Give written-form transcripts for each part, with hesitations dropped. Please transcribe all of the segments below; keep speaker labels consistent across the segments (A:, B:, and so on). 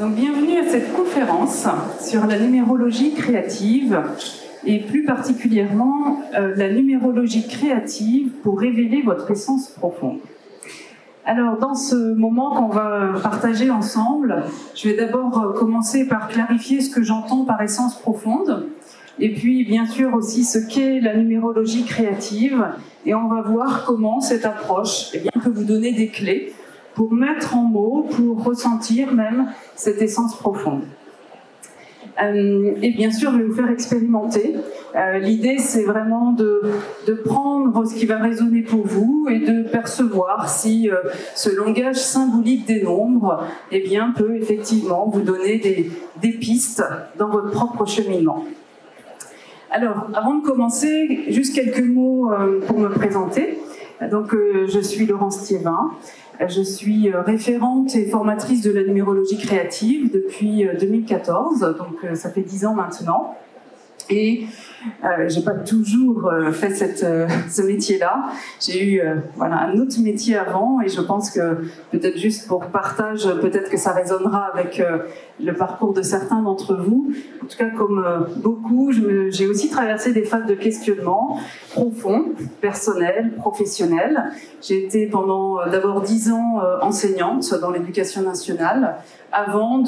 A: Donc, bienvenue à cette conférence sur la numérologie créative et plus particulièrement la numérologie créative pour révéler votre essence profonde. Alors, dans ce moment qu'on va partager ensemble, je vais d'abord commencer par clarifier ce que j'entends par essence profonde, et puis bien sûr aussi ce qu'est la numérologie créative, et on va voir comment cette approche peut vous donner des clés pour mettre en mots, pour ressentir même cette essence profonde. Et bien sûr, je vais vous faire expérimenter. L'idée, c'est vraiment de prendre ce qui va résonner pour vous et de percevoir si ce langage symbolique des nombres peut effectivement vous donner des pistes dans votre propre cheminement. Alors, avant de commencer, juste quelques mots pour me présenter. Donc, je suis Laurence Thiévin. Je suis référente et formatrice de la numérologie créative depuis 2014, donc ça fait 10 ans maintenant. Et j'ai pas toujours fait ce métier-là. J'ai eu un autre métier avant, et je pense que peut-être juste pour partage, peut-être que ça résonnera avec le parcours de certains d'entre vous. En tout cas, comme beaucoup, j'ai aussi traversé des phases de questionnement profonds, personnels, professionnels. J'ai été pendant d'abord 10 ans enseignante dans l'éducation nationale, avant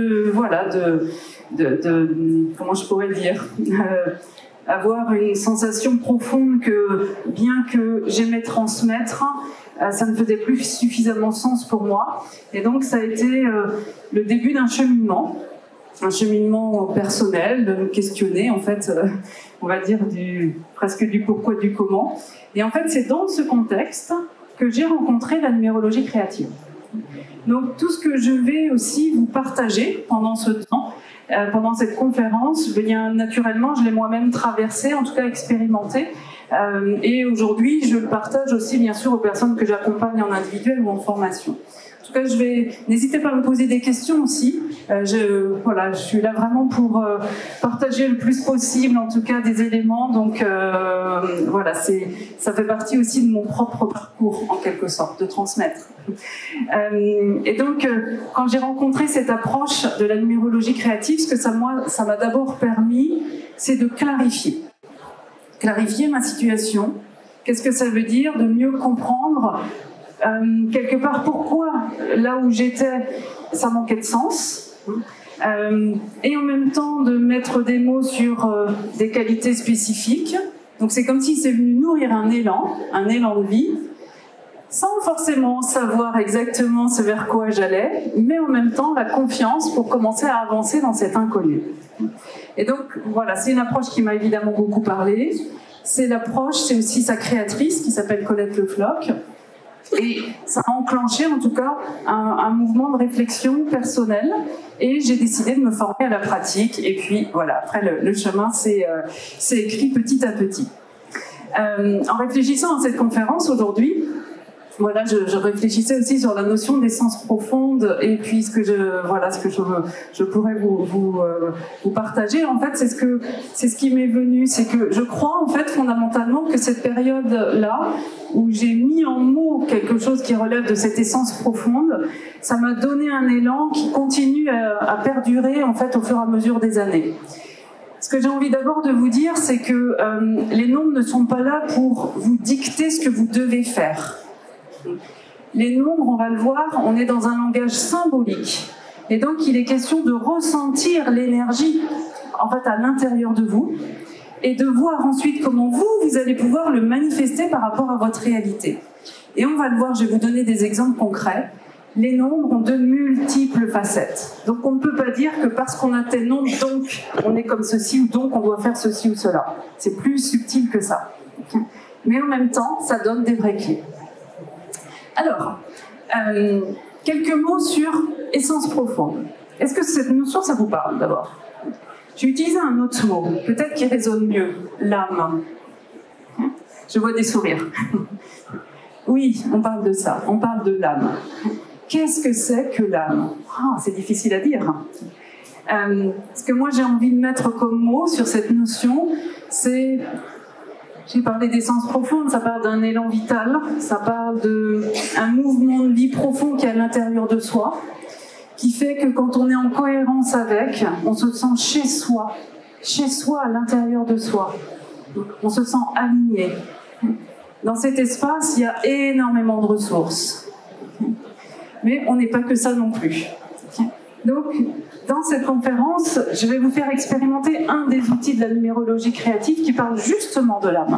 A: comment je pourrais dire, avoir une sensation profonde que, bien que j'aimais transmettre, ça ne faisait plus suffisamment sens pour moi. Et donc ça a été le début d'un cheminement personnel, de me questionner, en fait, on va dire presque du pourquoi, du comment. Et en fait, c'est dans ce contexte que j'ai rencontré la numérologie créative. Donc tout ce que je vais aussi vous partager pendant ce temps, pendant cette conférence, naturellement, je l'ai moi-même traversé, en tout cas expérimenté. Et aujourd'hui, je le partage aussi, bien sûr, aux personnes que j'accompagne en individuel ou en formation. En tout cas, n'hésitez pas à me poser des questions aussi. Je suis là vraiment pour partager le plus possible, en tout cas, des éléments. Donc, ça fait partie aussi de mon propre parcours, en quelque sorte, de transmettre. Et donc, quand j'ai rencontré cette approche de la numérologie créative, ce que ça m'a d'abord permis, c'est de clarifier ma situation. Qu'est-ce que ça veut dire de mieux comprendre quelque part pourquoi là où j'étais ça manquait de sens, et en même temps de mettre des mots sur des qualités spécifiques. Donc c'est comme si c'est venu nourrir un élan de vie, sans forcément savoir exactement ce vers quoi j'allais, mais en même temps la confiance pour commencer à avancer dans cet inconnu. Et donc voilà, c'est une approche qui m'a évidemment beaucoup parlé. C'est aussi sa créatrice qui s'appelle Colette Le Floch. Et ça a enclenché en tout cas un mouvement de réflexion personnelle, et j'ai décidé de me former à la pratique, et puis voilà, après le chemin s'est écrit petit à petit. En réfléchissant à cette conférence aujourd'hui, je réfléchissais aussi sur la notion d'essence profonde, et puis ce que je pourrais vous partager. En fait, c'est ce qui m'est venu, c'est que je crois en fait fondamentalement que cette période-là, où j'ai mis en mots quelque chose qui relève de cette essence profonde, ça m'a donné un élan qui continue à perdurer en fait au fur et à mesure des années. Ce que j'ai envie d'abord de vous dire, c'est que les nombres ne sont pas là pour vous dicter ce que vous devez faire. Les nombres, on va le voir, on est dans un langage symbolique. Et donc, il est question de ressentir l'énergie, en fait, à l'intérieur de vous, et de voir ensuite comment vous allez pouvoir le manifester par rapport à votre réalité. Et on va le voir, je vais vous donner des exemples concrets. Les nombres ont de multiples facettes. Donc, on ne peut pas dire que parce qu'on a tel nombre, donc on est comme ceci, ou donc on doit faire ceci ou cela. C'est plus subtil que ça. Mais en même temps, ça donne des vraies clés. Alors, quelques mots sur essence profonde. Est-ce que cette notion, ça vous parle d'abord? J'ai utilisé un autre mot, peut-être qui résonne mieux, l'âme. Je vois des sourires. Oui, on parle de ça, on parle de l'âme. Qu'est-ce que c'est que l'âme? C'est difficile à dire. Ce que moi j'ai envie de mettre comme mot sur cette notion, c'est... J'ai parlé d'essence profonde, ça parle d'un élan vital, ça parle d'un mouvement de vie profond qui est à l'intérieur de soi. qui fait que quand on est en cohérence avec, on se sent chez soi à l'intérieur de soi. On se sent aligné. Dans cet espace, il y a énormément de ressources. Mais on n'est pas que ça non plus. Donc, dans cette conférence, je vais vous faire expérimenter un des outils de la numérologie créative qui parle justement de l'âme.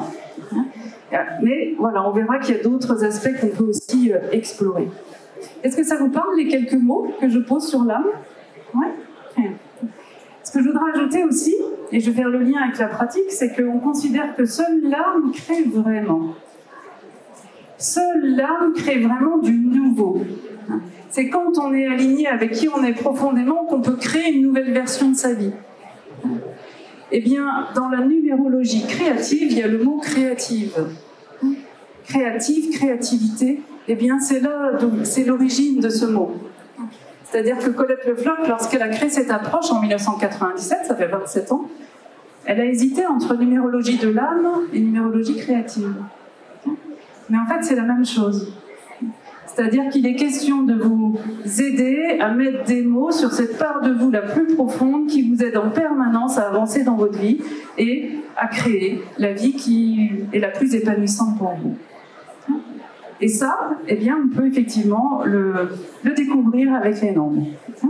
A: Mais voilà, on verra qu'il y a d'autres aspects qu'on peut aussi explorer. Est-ce que ça vous parle, les quelques mots que je pose sur l'âme? Ouais. Ce que je voudrais ajouter aussi, et je vais faire le lien avec la pratique, c'est qu'on considère que seule l'âme crée vraiment. Seule l'âme crée vraiment du nouveau. C'est quand on est aligné avec qui on est profondément qu'on peut créer une nouvelle version de sa vie. Eh bien, dans la numérologie créative, il y a le mot créative. Créative, créativité, eh bien, c'est l'origine de ce mot. C'est-à-dire que Colette Le Floch, lorsqu'elle a créé cette approche en 1997, ça fait 27 ans, elle a hésité entre numérologie de l'âme et numérologie créative. Mais en fait, c'est la même chose. C'est-à-dire qu'il est question de vous aider à mettre des mots sur cette part de vous la plus profonde qui vous aide en permanence à avancer dans votre vie et à créer la vie qui est la plus épanouissante pour vous. Et ça, eh bien, on peut effectivement le découvrir avec les nombres.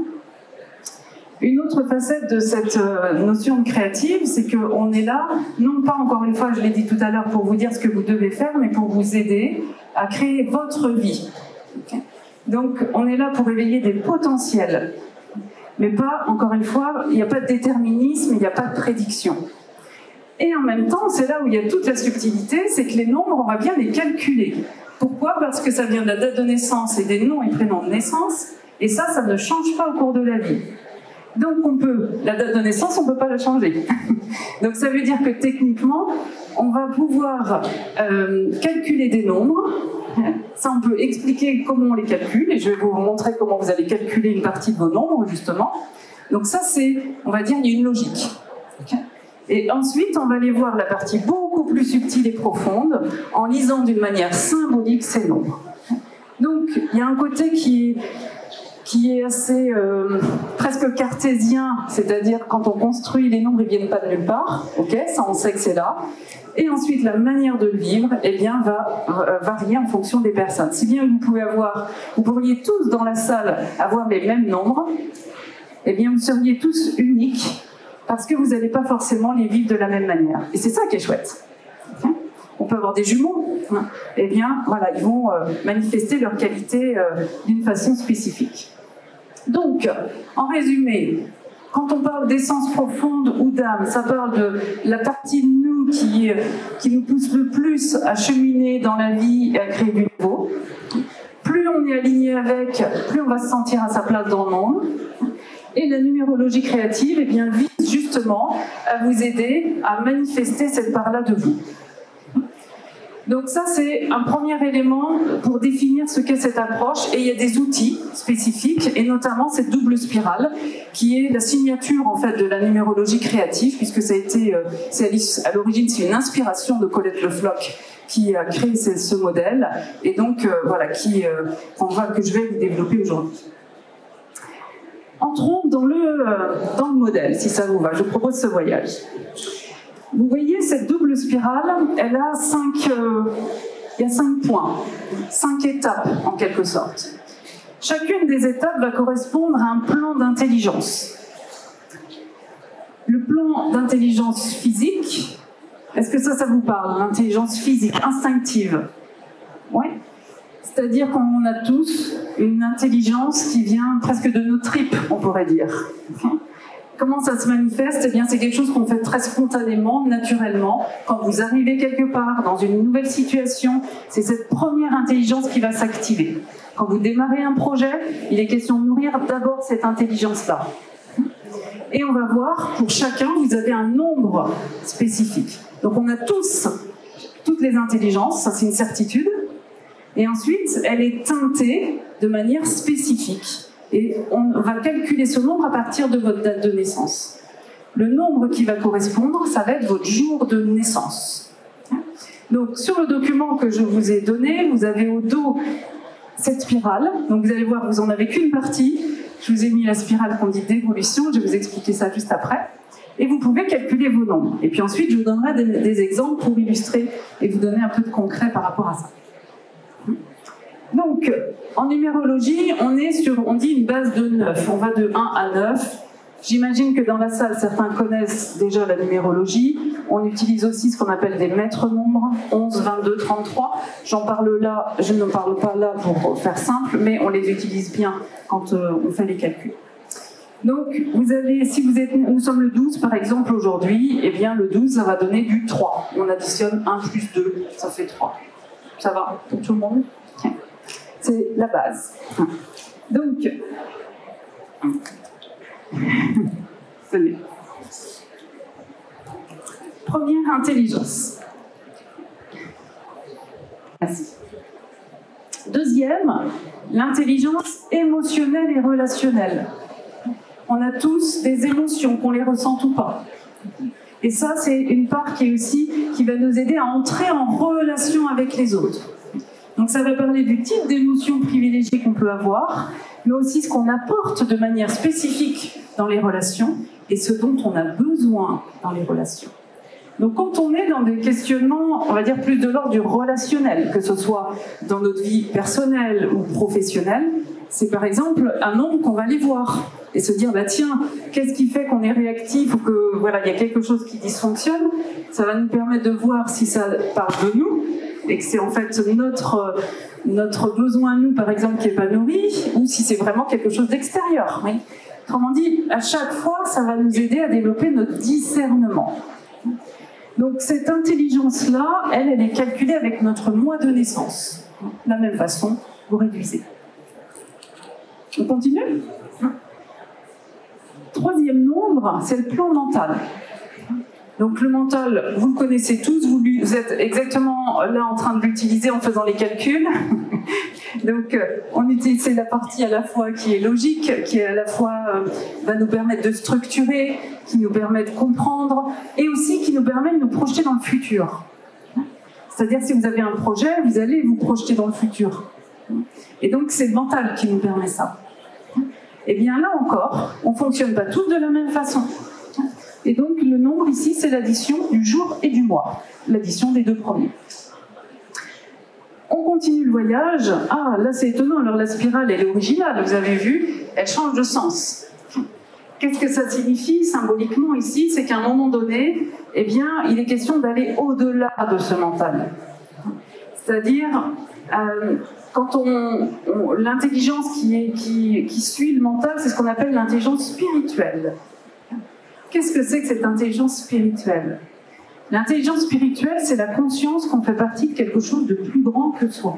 A: Une autre facette de cette notion de créative, c'est qu'on est là, non pas encore une fois, je l'ai dit tout à l'heure, pour vous dire ce que vous devez faire, mais pour vous aider à créer votre vie. Donc, on est là pour éveiller des potentiels. Mais pas, encore une fois, il n'y a pas de déterminisme, il n'y a pas de prédiction. Et en même temps, c'est là où il y a toute la subtilité, c'est que les nombres, on va bien les calculer. Pourquoi? Parce que ça vient de la date de naissance et des noms et prénoms de naissance, et ça ne change pas au cours de la vie. Donc la date de naissance, on ne peut pas la changer. Donc ça veut dire que techniquement, on va pouvoir calculer des nombres. Ça, on peut expliquer comment on les calcule, et je vais vous montrer comment vous allez calculer une partie de vos nombres, justement. Donc ça, on va dire, il y a une logique. Okay. Et ensuite, on va aller voir la partie beaucoup plus subtile et profonde, en lisant d'une manière symbolique ces nombres. Donc, il y a un côté qui est assez presque cartésien, c'est-à-dire quand on construit les nombres, ils ne viennent pas de nulle part, ok, ça on sait que c'est là. Et ensuite, la manière de le vivre, eh bien, va varier en fonction des personnes. Si bien vous pourriez tous dans la salle avoir les mêmes nombres, eh bien, vous seriez tous uniques parce que vous n'allez pas forcément les vivre de la même manière. Et c'est ça qui est chouette. Okay, on peut avoir des jumeaux. Eh bien, voilà, ils vont manifester leur qualité d'une façon spécifique. Donc, en résumé, quand on parle d'essence profonde ou d'âme, ça parle de la partie de nous qui nous pousse le plus à cheminer dans la vie et à créer du nouveau. Plus on est aligné avec, plus on va se sentir à sa place dans le monde. Et la numérologie créative, eh bien, vise justement à vous aider à manifester cette part-là de vous. Donc ça, c'est un premier élément pour définir ce qu'est cette approche. Et il y a des outils spécifiques, et notamment cette double spirale, qui est la signature en fait de la numérologie créative, puisque ça a été, à l'origine, c'est une inspiration de Colette Le Floch qui a créé ce modèle, et donc voilà, que je vais vous développer aujourd'hui. Entrons dans le modèle, si ça vous va. Je propose ce voyage. Vous voyez, cette double spirale, elle a il y a 5 points, 5 étapes en quelque sorte. Chacune des étapes va correspondre à un plan d'intelligence. Le plan d'intelligence physique, est-ce que ça vous parle? L'intelligence physique, instinctive. Oui. C'est-à-dire qu'on a tous une intelligence qui vient presque de nos tripes, on pourrait dire. Okay. Comment ça se manifeste? Eh bien, c'est quelque chose qu'on fait très spontanément, naturellement. Quand vous arrivez quelque part, dans une nouvelle situation, c'est cette première intelligence qui va s'activer. Quand vous démarrez un projet, il est question de nourrir d'abord cette intelligence-là. Et on va voir, pour chacun, vous avez un nombre spécifique. Donc on a tous, toutes les intelligences, ça c'est une certitude. Et ensuite, elle est teintée de manière spécifique. Et on va calculer ce nombre à partir de votre date de naissance. Le nombre qui va correspondre, ça va être votre jour de naissance. Donc, sur le document que je vous ai donné, vous avez au dos cette spirale. Donc, vous allez voir, vous n'en avez qu'une partie. Je vous ai mis la spirale qu'on dit d'évolution, je vais vous expliquer ça juste après. Et vous pouvez calculer vos nombres. Et puis ensuite, je vous donnerai des exemples pour illustrer et vous donner un peu de concret par rapport à ça. Donc, en numérologie, on dit une base de 9. On va de 1 à 9. J'imagine que dans la salle, certains connaissent déjà la numérologie. On utilise aussi ce qu'on appelle des maîtres nombres, 11, 22, 33. J'en parle là, je ne parle pas là pour faire simple, mais on les utilise bien quand on fait les calculs. Donc, nous sommes le 12 par exemple aujourd'hui, et bien le 12, ça va donner du 3. On additionne 1 plus 2, ça fait 3. Ça va pour tout le monde? C'est la base. Donc, première intelligence. Merci. Deuxième, l'intelligence émotionnelle et relationnelle. On a tous des émotions, qu'on les ressente ou pas. Et ça, c'est une part qui va nous aider à entrer en relation avec les autres. Donc ça va parler du type d'émotions privilégiées qu'on peut avoir, mais aussi ce qu'on apporte de manière spécifique dans les relations et ce dont on a besoin dans les relations. Donc quand on est dans des questionnements, on va dire plus de l'ordre du relationnel, que ce soit dans notre vie personnelle ou professionnelle, c'est par exemple un nombre qu'on va aller voir et se dire, bah tiens, qu'est-ce qui fait qu'on est réactif ou que voilà, il y a quelque chose qui dysfonctionne. Ça va nous permettre de voir si ça parle de nous et que c'est en fait notre besoin, nous, par exemple, qui n'est pas nourri, ou si c'est vraiment quelque chose d'extérieur. Oui. Autrement dit, à chaque fois, ça va nous aider à développer notre discernement. Donc cette intelligence-là, elle est calculée avec notre mois de naissance. De la même façon, vous réduisez. On continue ? Troisième nombre, c'est le plan mental. Donc le mental, vous le connaissez tous, vous êtes exactement là en train de l'utiliser en faisant les calculs. Donc on utilise la partie à la fois qui est logique, qui à la fois va nous permettre de structurer, qui nous permet de comprendre, et aussi qui nous permet de nous projeter dans le futur. C'est-à-dire si vous avez un projet, vous allez vous projeter dans le futur. Et donc c'est le mental qui nous permet ça. Et bien là encore, on ne fonctionne pas tous de la même façon. Et donc le nombre ici, c'est l'addition du jour et du mois, l'addition des deux premiers. On continue le voyage. Ah, là c'est étonnant, alors la spirale elle est originale, vous avez vu, elle change de sens. Qu'est-ce que ça signifie symboliquement ici? C'est qu'à un moment donné, eh bien, il est question d'aller au-delà de ce mental. C'est-à-dire, quand l'intelligence qui suit le mental, c'est ce qu'on appelle l'intelligence spirituelle. Qu'est-ce que c'est que cette intelligence spirituelle? L'intelligence spirituelle, c'est la conscience qu'on fait partie de quelque chose de plus grand que soi.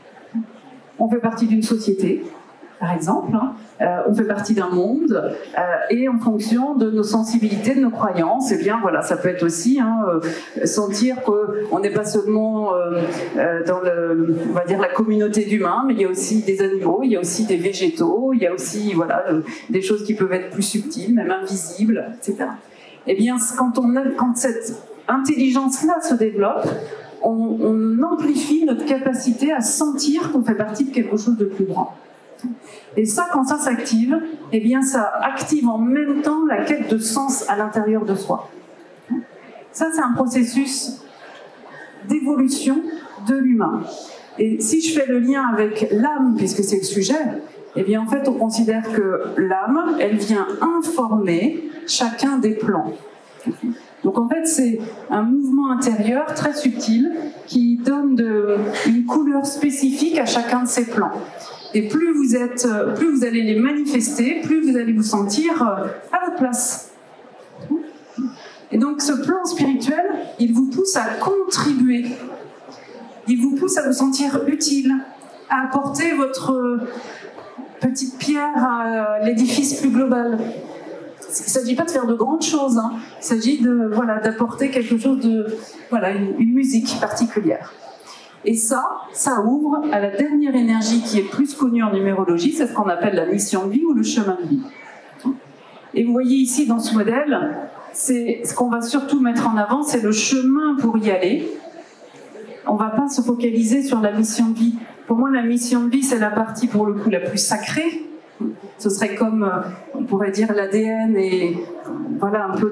A: On fait partie d'une société, par exemple, on fait partie d'un monde, et en fonction de nos sensibilités, de nos croyances, eh bien voilà, ça peut être aussi sentir qu'on n'est pas seulement dans on va dire la communauté d'humains, mais il y a aussi des animaux, il y a aussi des végétaux, il y a aussi voilà des choses qui peuvent être plus subtiles, même invisibles, etc. Eh bien, quand cette intelligence-là se développe, on amplifie notre capacité à sentir qu'on fait partie de quelque chose de plus grand. Et ça, quand ça s'active, eh bien, ça active en même temps la quête de sens à l'intérieur de soi. Ça, c'est un processus d'évolution de l'humain. Et si je fais le lien avec l'âme, puisque c'est le sujet, eh bien, en fait, on considère que l'âme, elle vient informer chacun des plans. Donc, en fait, c'est un mouvement intérieur très subtil qui donne une couleur spécifique à chacun de ces plans. Et plus vous allez les manifester, plus vous allez vous sentir à votre place. Et donc ce plan spirituel, il vous pousse à contribuer. Il vous pousse à vous sentir utile, à apporter votre petite pierre à l'édifice plus global. Il ne s'agit pas de faire de grandes choses, hein. Il s'agit d'apporter quelque chose une musique particulière. Et ça ouvre à la dernière énergie qui est plus connue en numérologie, c'est ce qu'on appelle la mission de vie ou le chemin de vie. Et vous voyez ici dans ce modèle, c'est ce qu'on va surtout mettre en avant, c'est le chemin pour y aller. On ne va pas se focaliser sur la mission de vie. Pour moi, la mission de vie, c'est la partie pour le coup la plus sacrée. Ce serait comme, on pourrait dire, l'ADN et voilà un peu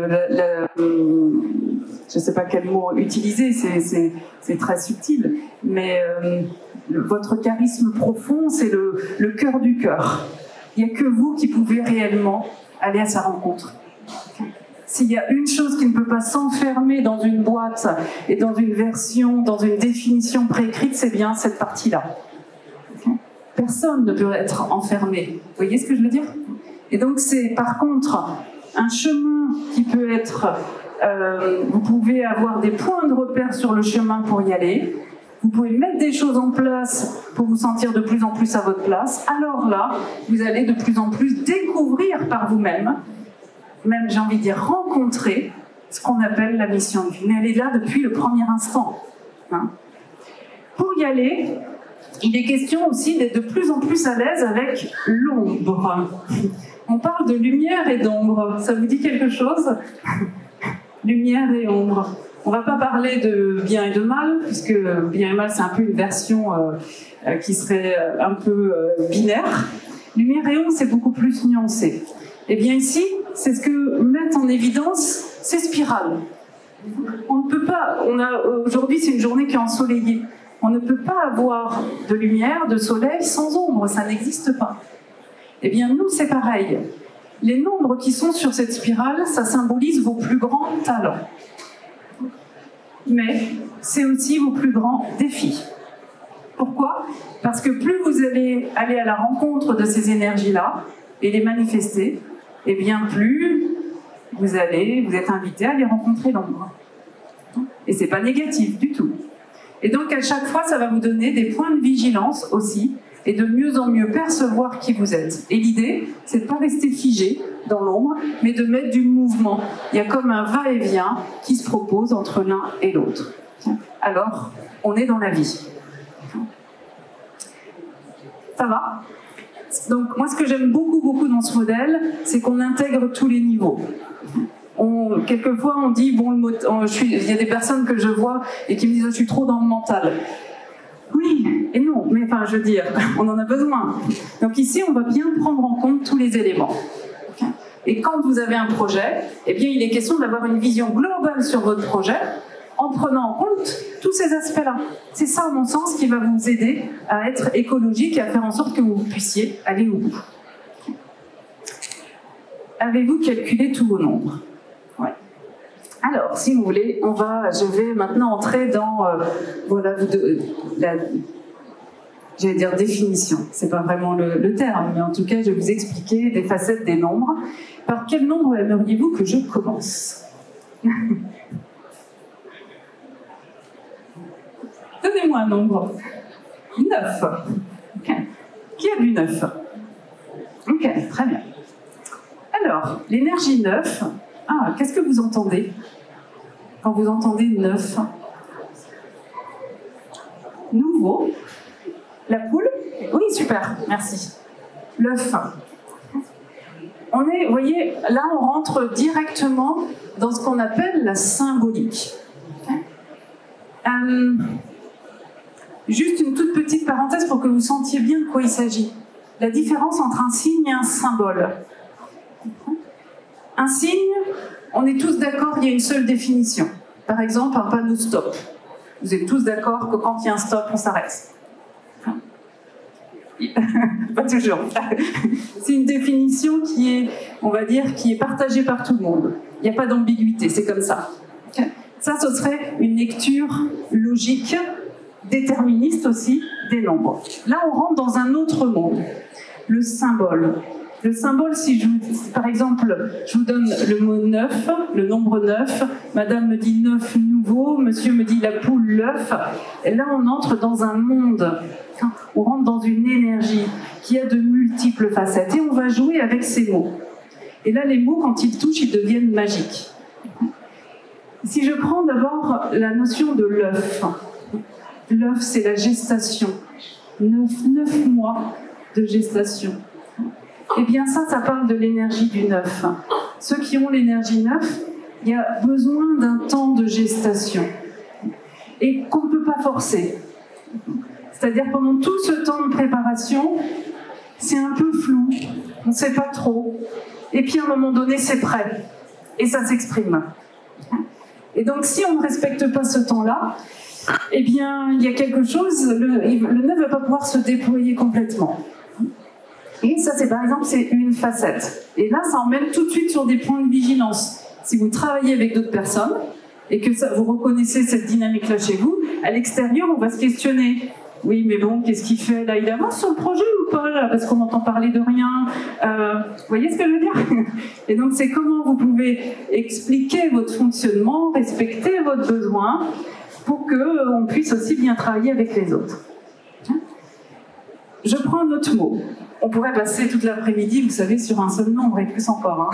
A: je ne sais pas quel mot utiliser, c'est très subtil, mais votre charisme profond, c'est le cœur du cœur. Il n'y a que vous qui pouvez réellement aller à sa rencontre. S'il y a une chose qui ne peut pas s'enfermer dans une boîte et dans une version, dans une définition préécrite, c'est bien cette partie-là. Personne ne peut être enfermé. Vous voyez ce que je veux dire? Et donc c'est par contre un chemin qui peut être... vous pouvez avoir des points de repère sur le chemin pour y aller. Vous pouvez mettre des choses en place pour vous sentir de plus en plus à votre place. Alors là, vous allez de plus en plus découvrir par vous-même, même j'ai envie de dire rencontrer, ce qu'on appelle la mission de vie. Mais elle est là depuis le premier instant. Hein. Pour y aller, il est question aussi d'être de plus en plus à l'aise avec l'ombre. On parle de lumière et d'ombre. Ça vous dit quelque chose? Lumière et ombre. On ne va pas parler de bien et de mal, puisque bien et mal, c'est un peu une version qui serait un peu binaire. Lumière et ombre, c'est beaucoup plus nuancé. Et bien ici, c'est ce que mettent en évidence ces spirales. On ne peut pas, aujourd'hui c'est une journée qui est ensoleillée, on ne peut pas avoir de lumière, de soleil sans ombre, ça n'existe pas. Eh bien nous c'est pareil, les nombres qui sont sur cette spirale, ça symbolise vos plus grands talents. Mais c'est aussi vos plus grands défis. Pourquoi? Parce que plus vous allez aller à la rencontre de ces énergies-là et les manifester, et bien plus vous êtes invité à les rencontrer l'ombre. Et c'est pas négatif du tout. Et donc à chaque fois, ça va vous donner des points de vigilance aussi, et de mieux en mieux percevoir qui vous êtes. Et l'idée, c'est de pas rester figé dans l'ombre, mais de mettre du mouvement. Il y a comme un va-et-vient qui se propose entre l'un et l'autre. Alors, on est dans la vie. Ça va ? Donc moi, ce que j'aime beaucoup dans ce modèle, c'est qu'on intègre tous les niveaux. Quelquefois, on dit, bon, il y a des personnes que je vois et qui me disent, je suis trop dans le mental. Oui et non, mais enfin, je veux dire, on en a besoin. Donc ici, on va bien prendre en compte tous les éléments. Et quand vous avez un projet, eh bien, il est question d'avoir une vision globale sur votre projet, en prenant en compte tous ces aspects-là. C'est ça, à mon sens, qui va vous aider à être écologique et à faire en sorte que vous puissiez aller au bout. Avez-vous calculé tous vos nombres? Ouais. Alors, si vous voulez, je vais maintenant entrer dans j'allais dire définition. C'est pas vraiment le terme, mais en tout cas, je vais vous expliquer les facettes des nombres. Par quel nombre aimeriez-vous que je commence? Donnez-moi un nombre. 9. Okay. Qui a du 9? Ok, très bien. Alors, l'énergie 9, qu'est-ce que vous entendez quand vous entendez 9? Nouveau. La poule? Oui, super, merci. L'œuf. Vous voyez, là on rentre directement dans ce qu'on appelle la symbolique. Juste une toute petite parenthèse pour que vous sentiez bien de quoi il s'agit. La différence entre un signe et un symbole. Un signe, on est tous d'accord, il y a une seule définition. Par exemple, un panneau stop. Vous êtes tous d'accord que quand il y a un stop, on s'arrête. Pas toujours. C'est une définition qui est, on va dire, qui est partagée par tout le monde. Il n'y a pas d'ambiguïté, c'est comme ça. Ça, ce serait une lecture logique, déterministe aussi, des nombres. Là, on rentre dans un autre monde, le symbole. Le symbole, par exemple, je vous donne le mot 9, le nombre 9, madame me dit 9 nouveau, monsieur me dit la poule, l'œuf, et là on entre dans un monde, on rentre dans une énergie qui a de multiples facettes, et on va jouer avec ces mots. Et là, les mots, quand ils touchent, ils deviennent magiques. Si je prends d'abord la notion de l'œuf, l'œuf, c'est la gestation, 9 mois de gestation. Eh bien ça parle de l'énergie du 9. Ceux qui ont l'énergie 9, il y a besoin d'un temps de gestation et qu'on ne peut pas forcer. C'est-à-dire pendant tout ce temps de préparation, c'est un peu flou, on ne sait pas trop. Et puis à un moment donné, c'est prêt. Et ça s'exprime. Et donc si on ne respecte pas ce temps-là, eh bien, il y a quelque chose, le 9 ne va pas pouvoir se déployer complètement. Et ça, c'est par exemple, c'est une facette. Et là, ça emmène tout de suite sur des points de vigilance. Si vous travaillez avec d'autres personnes, et que vous reconnaissez cette dynamique-là chez vous, à l'extérieur, on va se questionner. Oui, mais bon, qu'est-ce qu'il fait là? Il avance sur le projet ou pas là? Parce qu'on n'entend parler de rien. Vous voyez ce que je veux dire? Et donc, c'est comment vous pouvez expliquer votre fonctionnement, respecter votre besoin, pour qu'on puisse aussi bien travailler avec les autres. Je prends un autre mot. On pourrait passer toute l'après-midi, vous savez, sur un seul nombre et plus encore.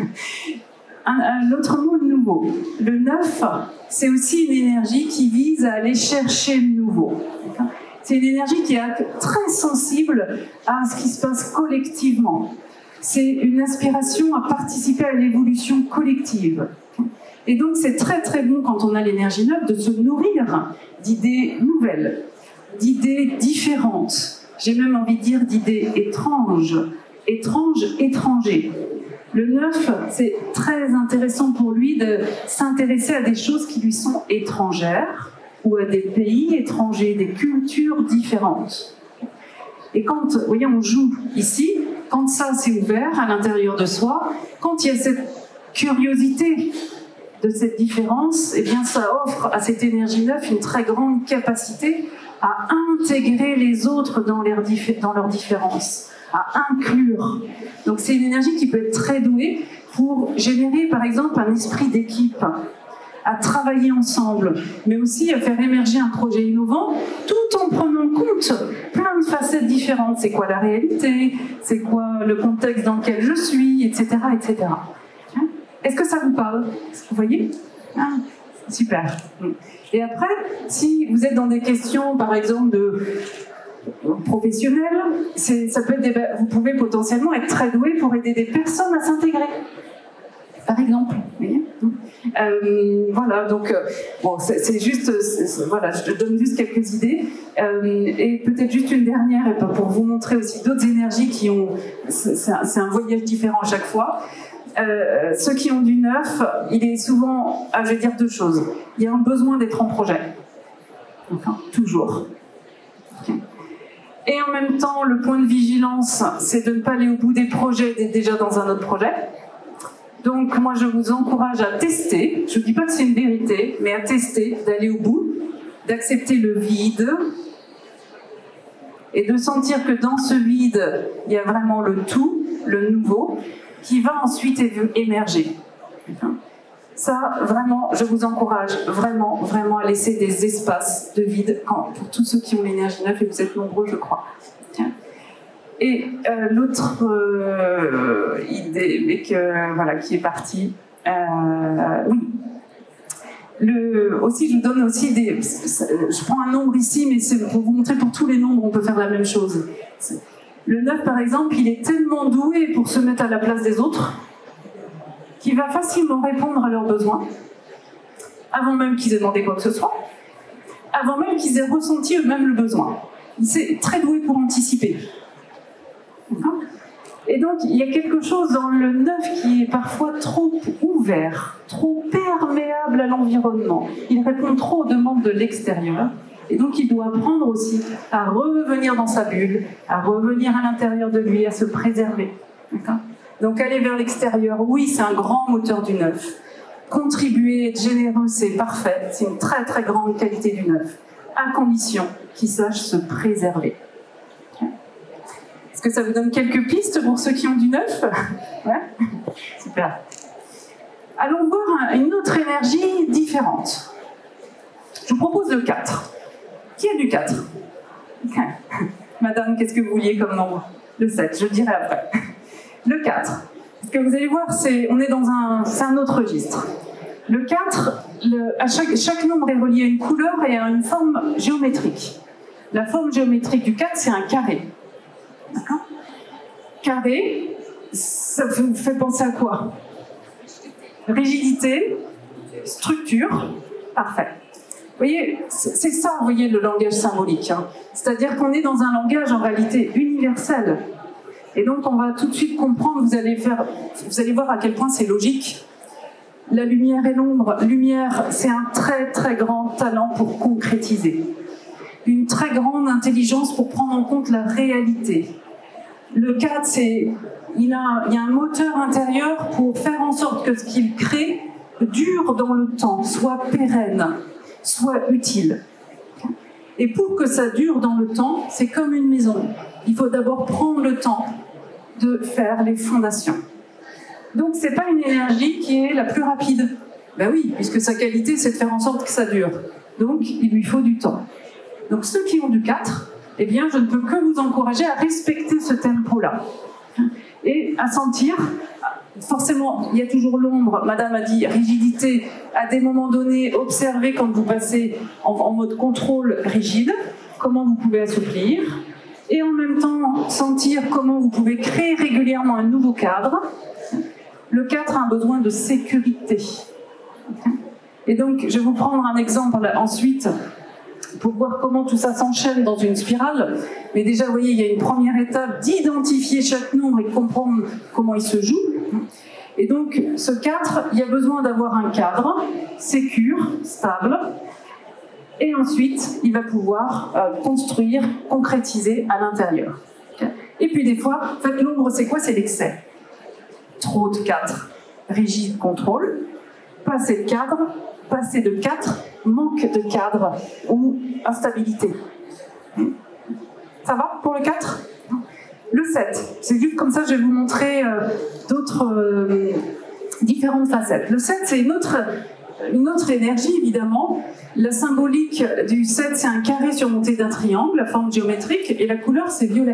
A: Un autre mot, le nouveau. Le 9, c'est aussi une énergie qui vise à aller chercher le nouveau. C'est une énergie qui est très sensible à ce qui se passe collectivement. C'est une aspiration à participer à l'évolution collective. Et donc c'est très très bon quand on a l'énergie 9 de se nourrir d'idées nouvelles, d'idées différentes. J'ai même envie de dire d'idées étranges, étrangers. Le 9, c'est très intéressant pour lui de s'intéresser à des choses qui lui sont étrangères ou à des pays étrangers, des cultures différentes. Et quand, vous voyez, on joue ici, quand ça c'est ouvert à l'intérieur de soi, quand il y a cette curiosité de cette différence, eh bien ça offre à cette énergie 9 une très grande capacité à intégrer les autres dans leurs différences, à inclure. Donc c'est une énergie qui peut être très douée pour générer par exemple un esprit d'équipe, à travailler ensemble, mais aussi à faire émerger un projet innovant tout en prenant compte plein de facettes différentes. C'est quoi la réalité? C'est quoi le contexte dans lequel je suis, etc. etc. Est-ce que ça vous parle? Vous voyez? Super. Et après, si vous êtes dans des questions, par exemple, de professionnelles, ça peut être vous pouvez potentiellement être très doué pour aider des personnes à s'intégrer. Par exemple. Vous voyez? Voilà, donc, bon, c'est juste, voilà, je donne juste quelques idées. Et peut-être juste une dernière, et pour vous montrer aussi d'autres énergies qui ont. C'est un voyage différent à chaque fois. Ceux qui ont du 9, il est souvent, je vais dire deux choses. Il y a un besoin d'être en projet. Enfin, toujours. Okay. Et en même temps, le point de vigilance, c'est de ne pas aller au bout des projets, d'être déjà dans un autre projet. Donc moi, je vous encourage à tester. Je ne dis pas que c'est une vérité, mais à tester, d'aller au bout, d'accepter le vide, et de sentir que dans ce vide, il y a vraiment le tout, le nouveau, qui va ensuite émerger. Ça, vraiment, je vous encourage vraiment à laisser des espaces de vide pour tous ceux qui ont l'énergie 9, et vous êtes nombreux, je crois. Et l'autre idée, mais voilà, qui est partie, oui. Aussi, je vous donne aussi des. Je prends un nombre ici, mais c'est pour vous montrer pour tous les nombres, on peut faire la même chose. Le 9, par exemple, il est tellement doué pour se mettre à la place des autres qu'il va facilement répondre à leurs besoins, avant même qu'ils aient demandé quoi que ce soit, avant même qu'ils aient ressenti eux-mêmes le besoin. C'est très doué pour anticiper. Et donc, il y a quelque chose dans le 9 qui est parfois trop ouvert, trop perméable à l'environnement. Il répond trop aux demandes de l'extérieur. Et donc, il doit apprendre aussi à revenir dans sa bulle, à revenir à l'intérieur de lui, à se préserver. Donc, aller vers l'extérieur, oui, c'est un grand moteur du 9. Contribuer, être généreux, c'est parfait. C'est une très, très grande qualité du 9. À condition qu'il sache se préserver. Est-ce que ça vous donne quelques pistes pour ceux qui ont du 9? Ouais. Super. Allons voir une autre énergie différente. Je vous propose le 4. Qui a du 4? Okay. Madame, qu'est-ce que vous vouliez comme nombre? Le 7, je dirai après. Le 4. Ce que vous allez voir, c'est un autre registre. Le 4, chaque nombre est relié à une couleur et à une forme géométrique. La forme géométrique du 4, c'est un carré. D'accord? Carré, ça vous fait penser à quoi? Rigidité, structure, parfait. Vous voyez, c'est ça, vous voyez, le langage symbolique. Hein. C'est-à-dire qu'on est dans un langage en réalité universel. Et donc on va tout de suite comprendre, vous allez voir à quel point c'est logique. La lumière et l'ombre. Lumière, c'est un très très grand talent pour concrétiser. Une très grande intelligence pour prendre en compte la réalité. Le 4, il y a un moteur intérieur pour faire en sorte que ce qu'il crée dure dans le temps, soit pérenne, soit utile. Et pour que ça dure dans le temps, c'est comme une maison. Il faut d'abord prendre le temps de faire les fondations. Donc c'est pas une énergie qui est la plus rapide. Ben oui, puisque sa qualité, c'est de faire en sorte que ça dure. Donc il lui faut du temps. Donc ceux qui ont du 4, eh bien je ne peux que vous encourager à respecter ce tempo-là. Et à sentir, forcément, il y a toujours l'ombre, madame a dit rigidité, à des moments donnés, observez quand vous passez en mode contrôle rigide, comment vous pouvez assouplir, et en même temps sentir comment vous pouvez créer régulièrement un nouveau cadre. Le 4 a un besoin de sécurité. Et donc, je vais vous prendre un exemple ensuite pour voir comment tout ça s'enchaîne dans une spirale. Mais déjà, vous voyez, il y a une première étape d'identifier chaque nombre et comprendre comment il se joue. Et donc, ce 4, il y a besoin d'avoir un cadre sécure, stable. Et ensuite, il va pouvoir construire, concrétiser à l'intérieur. Et puis des fois, en fait, l'ombre, c'est quoi? C'est l'excès. Trop de 4, rigide, contrôle. Pas assez de cadre, pas assez de 4, manque de cadre ou instabilité. Ça va pour le 4? Le 7, c'est juste comme ça, je vais vous montrer d'autres différentes facettes. Le 7, c'est une autre énergie, évidemment. La symbolique du 7, c'est un carré surmonté d'un triangle, la forme géométrique, et la couleur, c'est violet.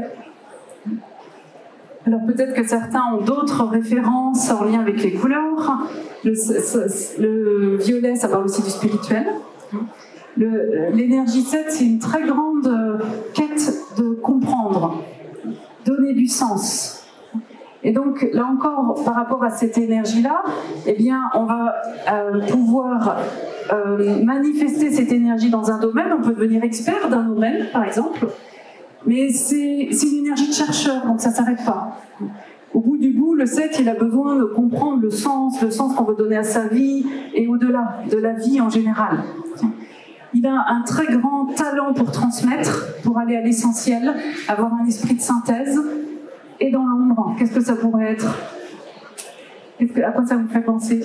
A: Alors peut-être que certains ont d'autres références en lien avec les couleurs. Le violet, ça parle aussi du spirituel. L'énergie 7, c'est une très grande quête de comprendre, donner du sens. Et donc, là encore, par rapport à cette énergie-là, eh bien, on va pouvoir manifester cette énergie dans un domaine. On peut devenir expert d'un domaine, par exemple. Mais c'est une énergie de chercheur, donc ça ne s'arrête pas. Au bout du bout, le 7, il a besoin de comprendre le sens qu'on veut donner à sa vie et au-delà, de la vie en général. Il a un très grand talent pour transmettre, pour aller à l'essentiel, avoir un esprit de synthèse. Et dans l'ombre, qu'est-ce que ça pourrait être? À quoi ça vous fait penser?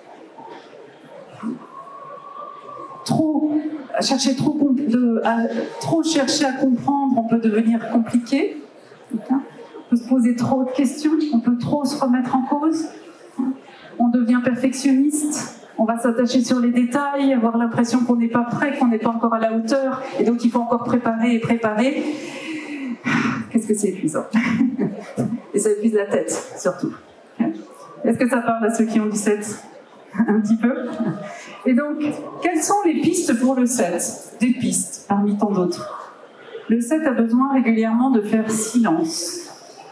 A: Trop chercher à comprendre, on peut devenir compliqué. On peut se poser trop de questions, on peut trop se remettre en cause. On devient perfectionniste. On va s'attacher sur les détails, avoir l'impression qu'on n'est pas prêt, qu'on n'est pas encore à la hauteur, et donc il faut encore préparer et préparer. Qu'est-ce que c'est épuisant. Et ça épuise la tête, surtout. Est-ce que ça parle à ceux qui ont du 7? Un petit peu. Et donc, quelles sont les pistes pour le 7? Des pistes, parmi tant d'autres. Le 7 a besoin régulièrement de faire silence,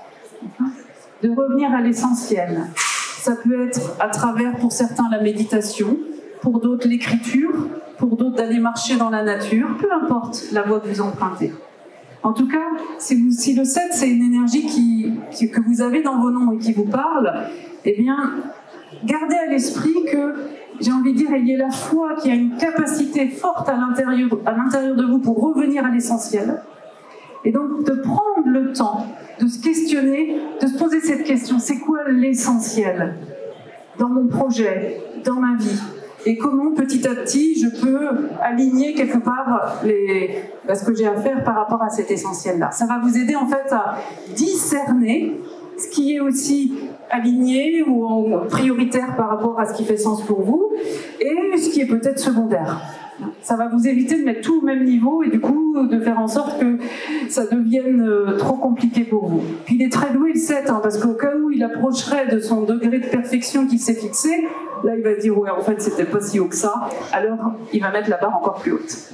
A: de revenir à l'essentiel. Ça peut être à travers, pour certains, la méditation, pour d'autres, l'écriture, pour d'autres, d'aller marcher dans la nature, peu importe la voie que vous empruntez. En tout cas, si le 7, c'est une énergie que vous avez dans vos nombres et qui vous parle, eh bien, gardez à l'esprit que, j'ai envie de dire, il y a la foi qui a une capacité forte à l'intérieur de vous pour revenir à l'essentiel. Et donc, de prendre le temps de se questionner, de se poser cette question, c'est quoi l'essentiel dans mon projet, dans ma vie? Et comment, petit à petit, je peux aligner quelque part ce que j'ai à faire par rapport à cet essentiel-là. Ça va vous aider, en fait, à discerner ce qui est aussi aligné ou prioritaire par rapport à ce qui fait sens pour vous, et ce qui est peut-être secondaire. Ça va vous éviter de mettre tout au même niveau et du coup de faire en sorte que ça devienne trop compliqué pour vous. Puis il est très doué le 7, parce qu'au cas où il approcherait de son degré de perfection qu'il s'est fixé, là il va se dire ouais en fait c'était pas si haut que ça, alors il va mettre la barre encore plus haute.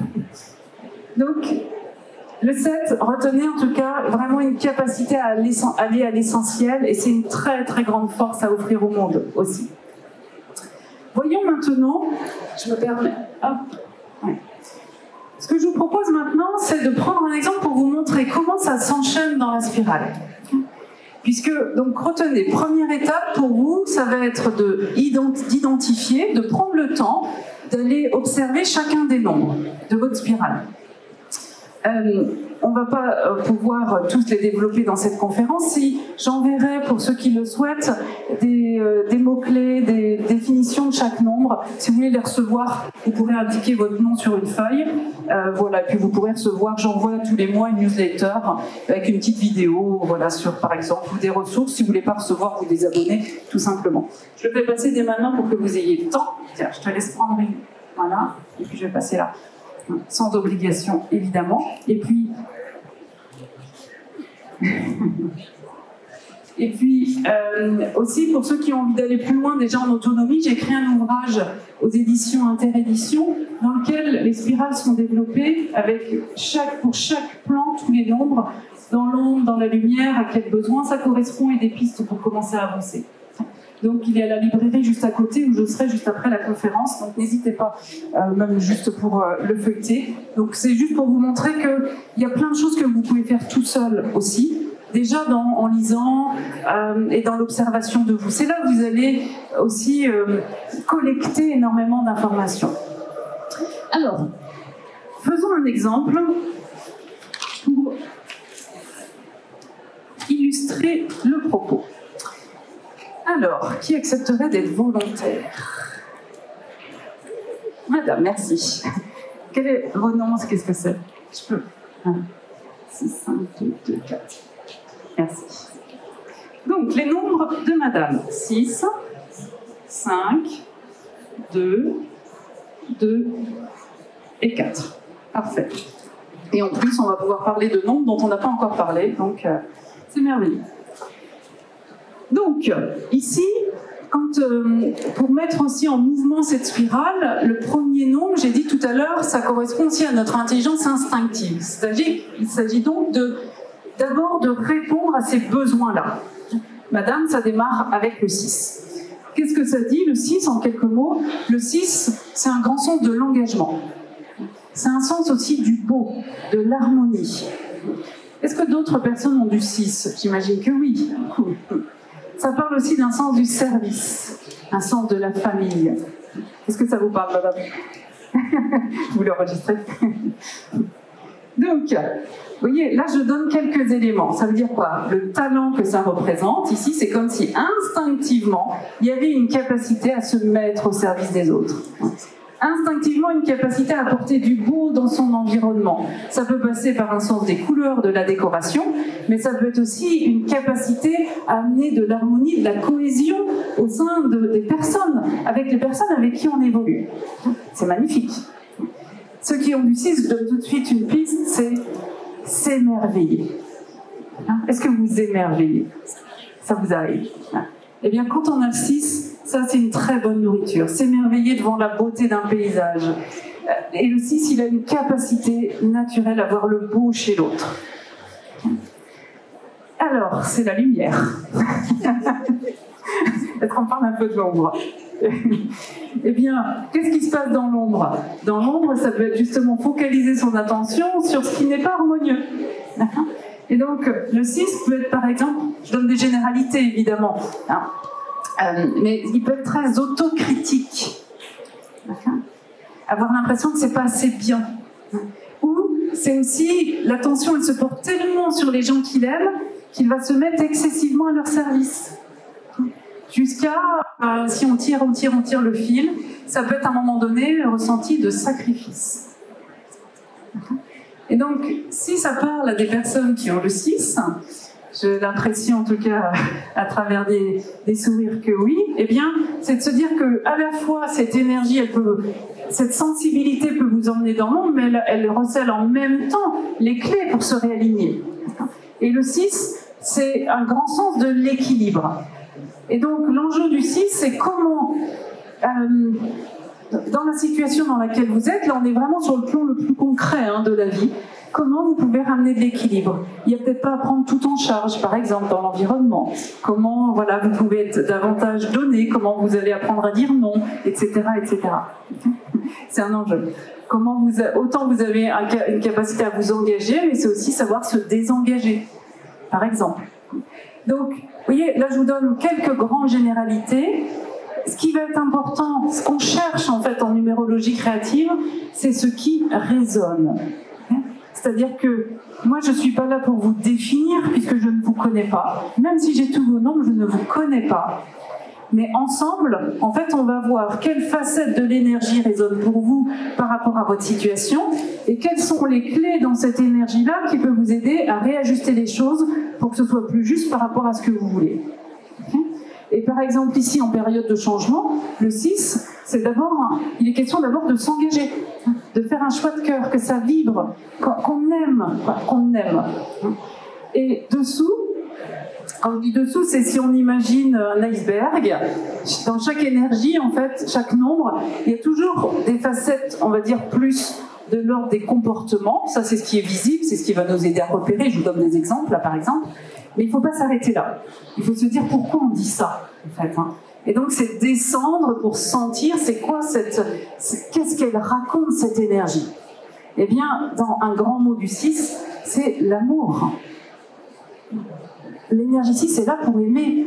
A: Donc le 7, retenez en tout cas vraiment une capacité à aller à l'essentiel, et c'est une très très grande force à offrir au monde aussi. Voyons maintenant, je me permets, hop, ouais. Ce que je vous propose maintenant, c'est de prendre un exemple pour vous montrer comment ça s'enchaîne dans la spirale. Puisque, donc retenez, première étape pour vous, ça va être d'identifier, de prendre le temps d'aller observer chacun des nombres de votre spirale. On ne va pas pouvoir tous les développer dans cette conférence. Si j'enverrai, pour ceux qui le souhaitent, des mots-clés, des définitions de chaque nombre. Si vous voulez les recevoir, vous pourrez indiquer votre nom sur une feuille. Voilà, puis vous pourrez recevoir, j'envoie tous les mois une newsletter avec une petite vidéo, voilà, sur par exemple, ou des ressources. Si vous ne voulez pas recevoir, vous désabonnez, tout simplement. Je le fais passer dès maintenant pour que vous ayez le temps. Tiens, je te laisse prendre une. Voilà, et puis je vais passer là. Sans obligation, évidemment. Et puis, aussi, pour ceux qui ont envie d'aller plus loin déjà en autonomie, j'ai créé un ouvrage aux éditions Interédition dans lequel les spirales sont développées avec pour chaque plan, tous les nombres, dans l'ombre, dans la lumière, à quel besoin ça correspond et des pistes pour commencer à avancer. Donc il est à la librairie juste à côté où je serai juste après la conférence, donc n'hésitez pas, même juste pour le feuilleter. Donc c'est juste pour vous montrer qu'il y a plein de choses que vous pouvez faire tout seul aussi, déjà en lisant et dans l'observation de vous. C'est là où vous allez aussi collecter énormément d'informations. Alors, faisons un exemple pour illustrer le propos. Alors, qui accepterait d'être volontaire? Madame, merci. Quel est vos noms? Qu'est-ce que c'est? Je peux. 6, 5, 2, 2, 4. Merci. Donc, les nombres de Madame. 6, 5, 2, 2 et 4. Parfait. Et en plus, on va pouvoir parler de nombres dont on n'a pas encore parlé, donc c'est merveilleux. Donc, ici, pour mettre aussi en mouvement cette spirale, le premier nombre, j'ai dit tout à l'heure, ça correspond aussi à notre intelligence instinctive. Il s'agit donc d'abord de répondre à ces besoins-là. Madame, ça démarre avec le 6. Qu'est-ce que ça dit, le 6, en quelques mots? Le 6, c'est un grand sens de l'engagement. C'est un sens aussi du beau, de l'harmonie. Est-ce que d'autres personnes ont du 6? J'imagine que oui. Ça parle aussi d'un sens du service, un sens de la famille. Est-ce que ça vous parle, madame? Vous l'enregistrez? Donc, vous voyez, là je donne quelques éléments. Ça veut dire quoi? Le talent que ça représente, ici, c'est comme si instinctivement, il y avait une capacité à se mettre au service des autres. Instinctivement, une capacité à apporter du beau dans son environnement. Ça peut passer par un sens des couleurs, de la décoration, mais ça peut être aussi une capacité à amener de l'harmonie, de la cohésion au sein des personnes, avec les personnes avec qui on évolue. C'est magnifique. Ceux qui ont du 6, je donne tout de suite une piste, c'est s'émerveiller. Est-ce que vous émerveillez? Ça vous arrive? Eh bien, quand on a le 6, ça, c'est une très bonne nourriture. S'émerveiller devant la beauté d'un paysage. Et le 6, il a une capacité naturelle à voir le beau chez l'autre. Alors, c'est la lumière. Est-ce qu'on parle un peu de l'ombre? Eh bien, qu'est-ce qui se passe dans l'ombre? Dans l'ombre, ça peut être justement focaliser son attention sur ce qui n'est pas harmonieux. Et donc, le 6 peut être, par exemple, je donne des généralités, évidemment, mais il peut être très autocritique. Avoir l'impression que c'est pas assez bien. Ou c'est aussi, l'attention, elle se porte tellement sur les gens qu'il aime qu'il va se mettre excessivement à leur service. Jusqu'à, si on tire le fil, ça peut être à un moment donné le ressenti de sacrifice. Et donc, si ça parle à des personnes qui ont le 6, j'ai l'impression en tout cas à travers des sourires que oui, eh bien, c'est de se dire que à la fois cette énergie, cette sensibilité peut vous emmener dans le monde, mais elle recèle en même temps les clés pour se réaligner. Et le 6, c'est un grand sens de l'équilibre. Et donc l'enjeu du 6, c'est comment, dans la situation dans laquelle vous êtes, là on est vraiment sur le plan le plus concret de la vie, comment vous pouvez ramener de l'équilibre. Il n'y a peut-être pas à prendre tout en charge, par exemple, dans l'environnement. Comment vous pouvez être davantage donné, comment vous allez apprendre à dire non, etc. etc. C'est un enjeu. Autant vous avez une capacité à vous engager, mais c'est aussi savoir se désengager, par exemple. Donc, vous voyez, là je vous donne quelques grandes généralités. Ce qui va être important, ce qu'on cherche en fait en numérologie créative, c'est ce qui résonne. C'est-à-dire que moi je ne suis pas là pour vous définir puisque je ne vous connais pas. Même si j'ai tous vos noms, je ne vous connais pas. Mais ensemble, en fait, on va voir quelle facette de l'énergie résonne pour vous par rapport à votre situation et quelles sont les clés dans cette énergie-là qui peuvent vous aider à réajuster les choses pour que ce soit plus juste par rapport à ce que vous voulez. Et par exemple, ici, en période de changement, le 6, c'est d'abord, il est question d'abord de s'engager, de faire un choix de cœur, que ça vibre, qu'on aime, qu'on aime. Et dessous, quand je dis dessous, c'est si on imagine un iceberg, dans chaque énergie, en fait, chaque nombre, il y a toujours des facettes, on va dire, plus de l'ordre des comportements. Ça, c'est ce qui est visible, c'est ce qui va nous aider à repérer. Je vous donne des exemples, là, par exemple. Mais il ne faut pas s'arrêter là. Il faut se dire pourquoi on dit ça, en fait. Et donc, c'est descendre pour sentir, c'est quoi qu'est-ce qu'elle raconte, cette énergie. Eh bien, dans un grand mot du 6, c'est l'amour. L'énergie 6 est là pour aimer.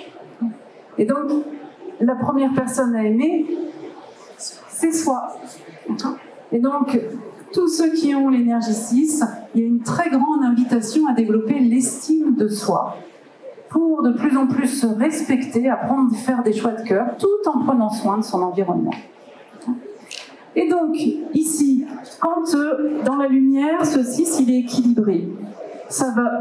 A: Et donc, la première personne à aimer, c'est soi. Et donc, tous ceux qui ont l'énergie 6, il y a une très grande invitation à développer l'estime de soi pour de plus en plus se respecter, apprendre à faire des choix de cœur, tout en prenant soin de son environnement. Et donc, ici, quand dans la lumière, ce 6, il est équilibré, ça va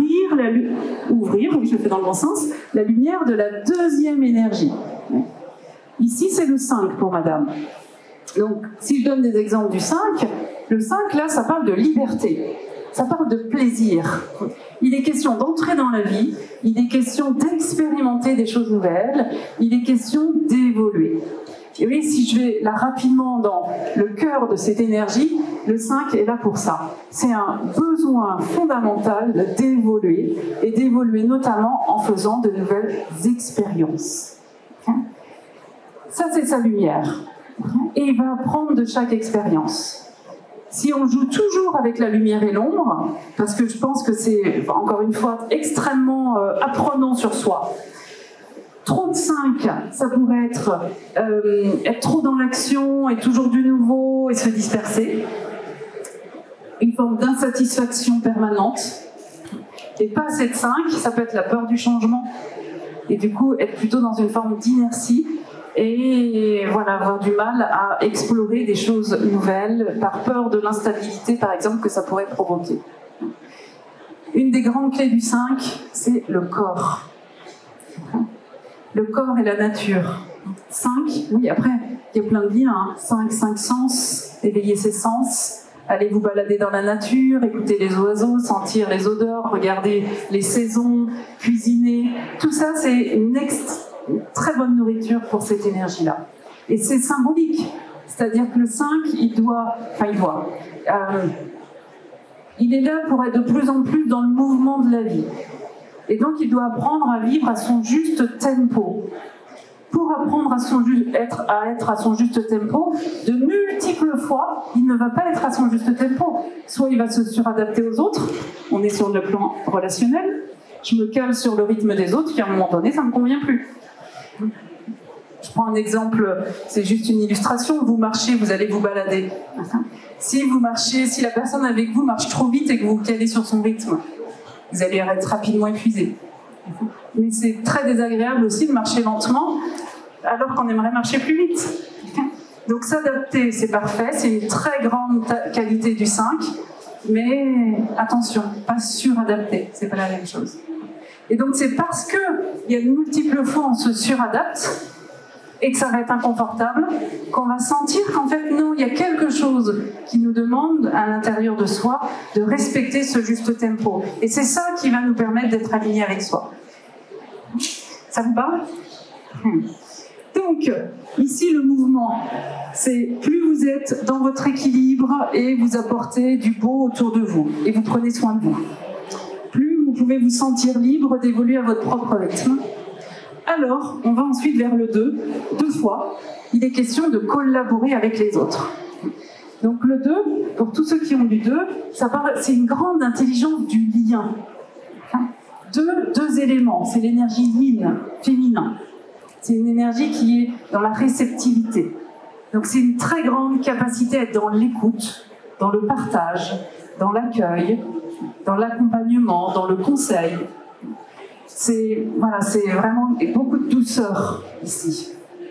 A: ouvrir, oui, je le fais dans le bon sens, la lumière de la deuxième énergie. Ici, c'est le 5 pour madame. Donc, si je donne des exemples du 5, le 5, là, ça parle de liberté, ça parle de plaisir. Il est question d'entrer dans la vie, il est question d'expérimenter des choses nouvelles, il est question d'évoluer. Et oui, si je vais là rapidement dans le cœur de cette énergie, le 5 est là pour ça. C'est un besoin fondamental d'évoluer, et d'évoluer notamment en faisant de nouvelles expériences. Ça, c'est sa lumière. Et il va apprendre de chaque expérience. Si on joue toujours avec la lumière et l'ombre, parce que je pense que c'est, encore une fois, extrêmement apprenant sur soi. Trop de 5, ça pourrait être trop dans l'action et toujours du nouveau et se disperser. Une forme d'insatisfaction permanente. Et pas assez de 5, ça peut être la peur du changement. Et du coup, être plutôt dans une forme d'inertie. Et voilà, avoir du mal à explorer des choses nouvelles par peur de l'instabilité, par exemple, que ça pourrait provoquer. Une des grandes clés du 5, c'est le corps. Le corps et la nature. 5, oui, après, il y a plein de liens. 5 sens, éveiller ses sens, aller vous balader dans la nature, écouter les oiseaux, sentir les odeurs, regarder les saisons, cuisiner. Tout ça, c'est une très bonne nourriture pour cette énergie-là. Et c'est symbolique. C'est-à dire que le 5, il est là pour être de plus en plus dans le mouvement de la vie. Et donc, il doit apprendre à vivre à son juste tempo. Pour apprendre à être à son juste tempo, de multiples fois, il ne va pas être à son juste tempo. Soit il va se suradapter aux autres, on est sur le plan relationnel, je me cale sur le rythme des autres, puis à un moment donné, ça ne me convient plus. Je prends un exemple, c'est juste une illustration, vous marchez, vous allez vous balader. Si la personne avec vous marche trop vite et que vous vous calez sur son rythme, vous allez être rapidement épuisé. Mais c'est très désagréable aussi de marcher lentement alors qu'on aimerait marcher plus vite. Donc s'adapter, c'est parfait, c'est une très grande qualité du 5, mais attention, pas suradapter, c'est pas la même chose. Et donc c'est parce qu'il y a de multiples fois on se suradapte et que ça va être inconfortable, qu'on va sentir qu'en fait non, il y a quelque chose qui nous demande à l'intérieur de soi de respecter ce juste tempo. Et c'est ça qui va nous permettre d'être alignés avec soi. Ça vous parle ? Donc, ici le mouvement, c'est plus vous êtes dans votre équilibre et vous apportez du beau autour de vous et vous prenez soin de vous. Plus vous pouvez vous sentir libre d'évoluer à votre propre rythme. Alors, on va ensuite vers le 2. 2 fois, il est question de collaborer avec les autres. Donc le 2, pour tous ceux qui ont du 2, c'est une grande intelligence du lien. deux éléments. C'est l'énergie yin, féminin. C'est une énergie qui est dans la réceptivité. Donc c'est une très grande capacité à être dans l'écoute, dans le partage, dans l'accueil, dans l'accompagnement, dans le conseil. C'est vraiment beaucoup de douceur ici.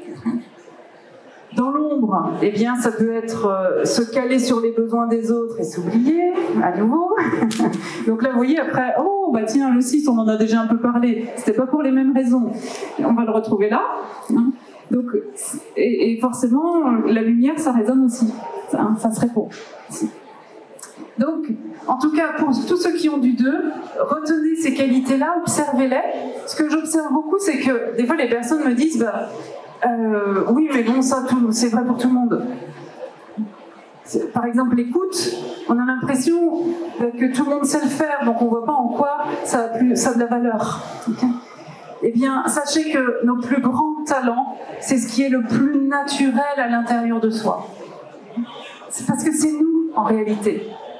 A: Dans l'ombre, eh bien, ça peut être se caler sur les besoins des autres et s'oublier, à nouveau. Donc là, vous voyez, après, oh, bah tiens, le 6, on en a déjà un peu parlé. C'était pas pour les mêmes raisons. On va le retrouver là. Donc, et forcément, la lumière, ça résonne aussi. Ça se répond. Donc, en tout cas, pour tous ceux qui ont du 2, retenez ces qualités-là, observez-les. Ce que j'observe beaucoup, c'est que des fois, les personnes me disent oui, mais bon, ça, c'est vrai pour tout le monde. Par exemple, l'écoute, on a l'impression que tout le monde sait le faire, donc on ne voit pas en quoi ça a de la valeur. Okay. Eh bien, sachez que nos plus grands talents, c'est ce qui est le plus naturel à l'intérieur de soi. C'est parce que c'est nous, en réalité.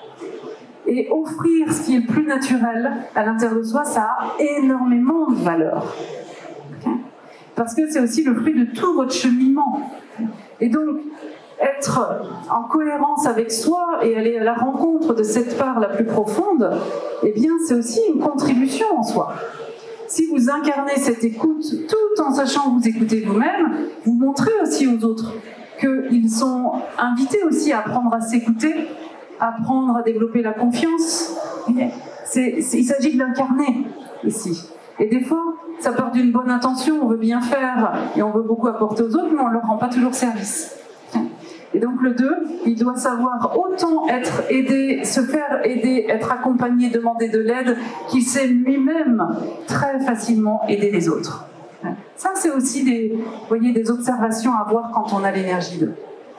A: Et offrir ce qui est le plus naturel à l'intérieur de soi, ça a énormément de valeur. Okay. Parce que c'est aussi le fruit de tout votre cheminement. Et donc, être en cohérence avec soi et aller à la rencontre de cette part la plus profonde, eh bien, c'est aussi une contribution en soi. Si vous incarnez cette écoute tout en sachant que vous écoutez vous-même, vous montrez aussi aux autres qu'ils sont invités aussi à apprendre à s'écouter, à apprendre à développer la confiance. Il s'agit de l'incarner ici. Et des fois, ça part d'une bonne intention, on veut bien faire et on veut beaucoup apporter aux autres, mais on ne leur rend pas toujours service. Et donc le 2, il doit savoir autant être aidé, se faire aider, être accompagné, demander de l'aide, qu'il sait lui-même très facilement aider les autres. Ça, c'est aussi des observations à voir quand on a l'énergie 2.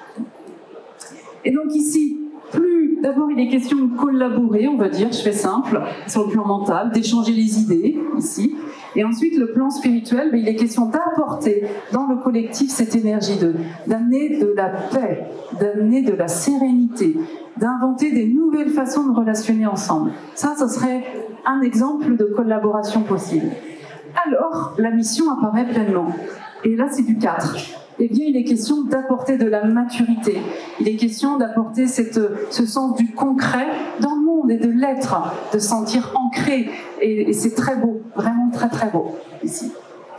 A: Et donc ici, d'abord il est question de collaborer, on va dire, je fais simple, sur le plan mental, d'échanger les idées, ici. Et ensuite, le plan spirituel, il est question d'apporter dans le collectif cette énergie d'amener de la paix, d'amener de la sérénité, d'inventer des nouvelles façons de relationner ensemble. Ça serait un exemple de collaboration possible. Alors, la mission apparaît pleinement. Et là, c'est du 4. Eh bien, il est question d'apporter de la maturité. Il est question d'apporter ce sens du concret dans le monde et de l'être, de se sentir ancré. Et c'est très beau, vraiment très très beau ici.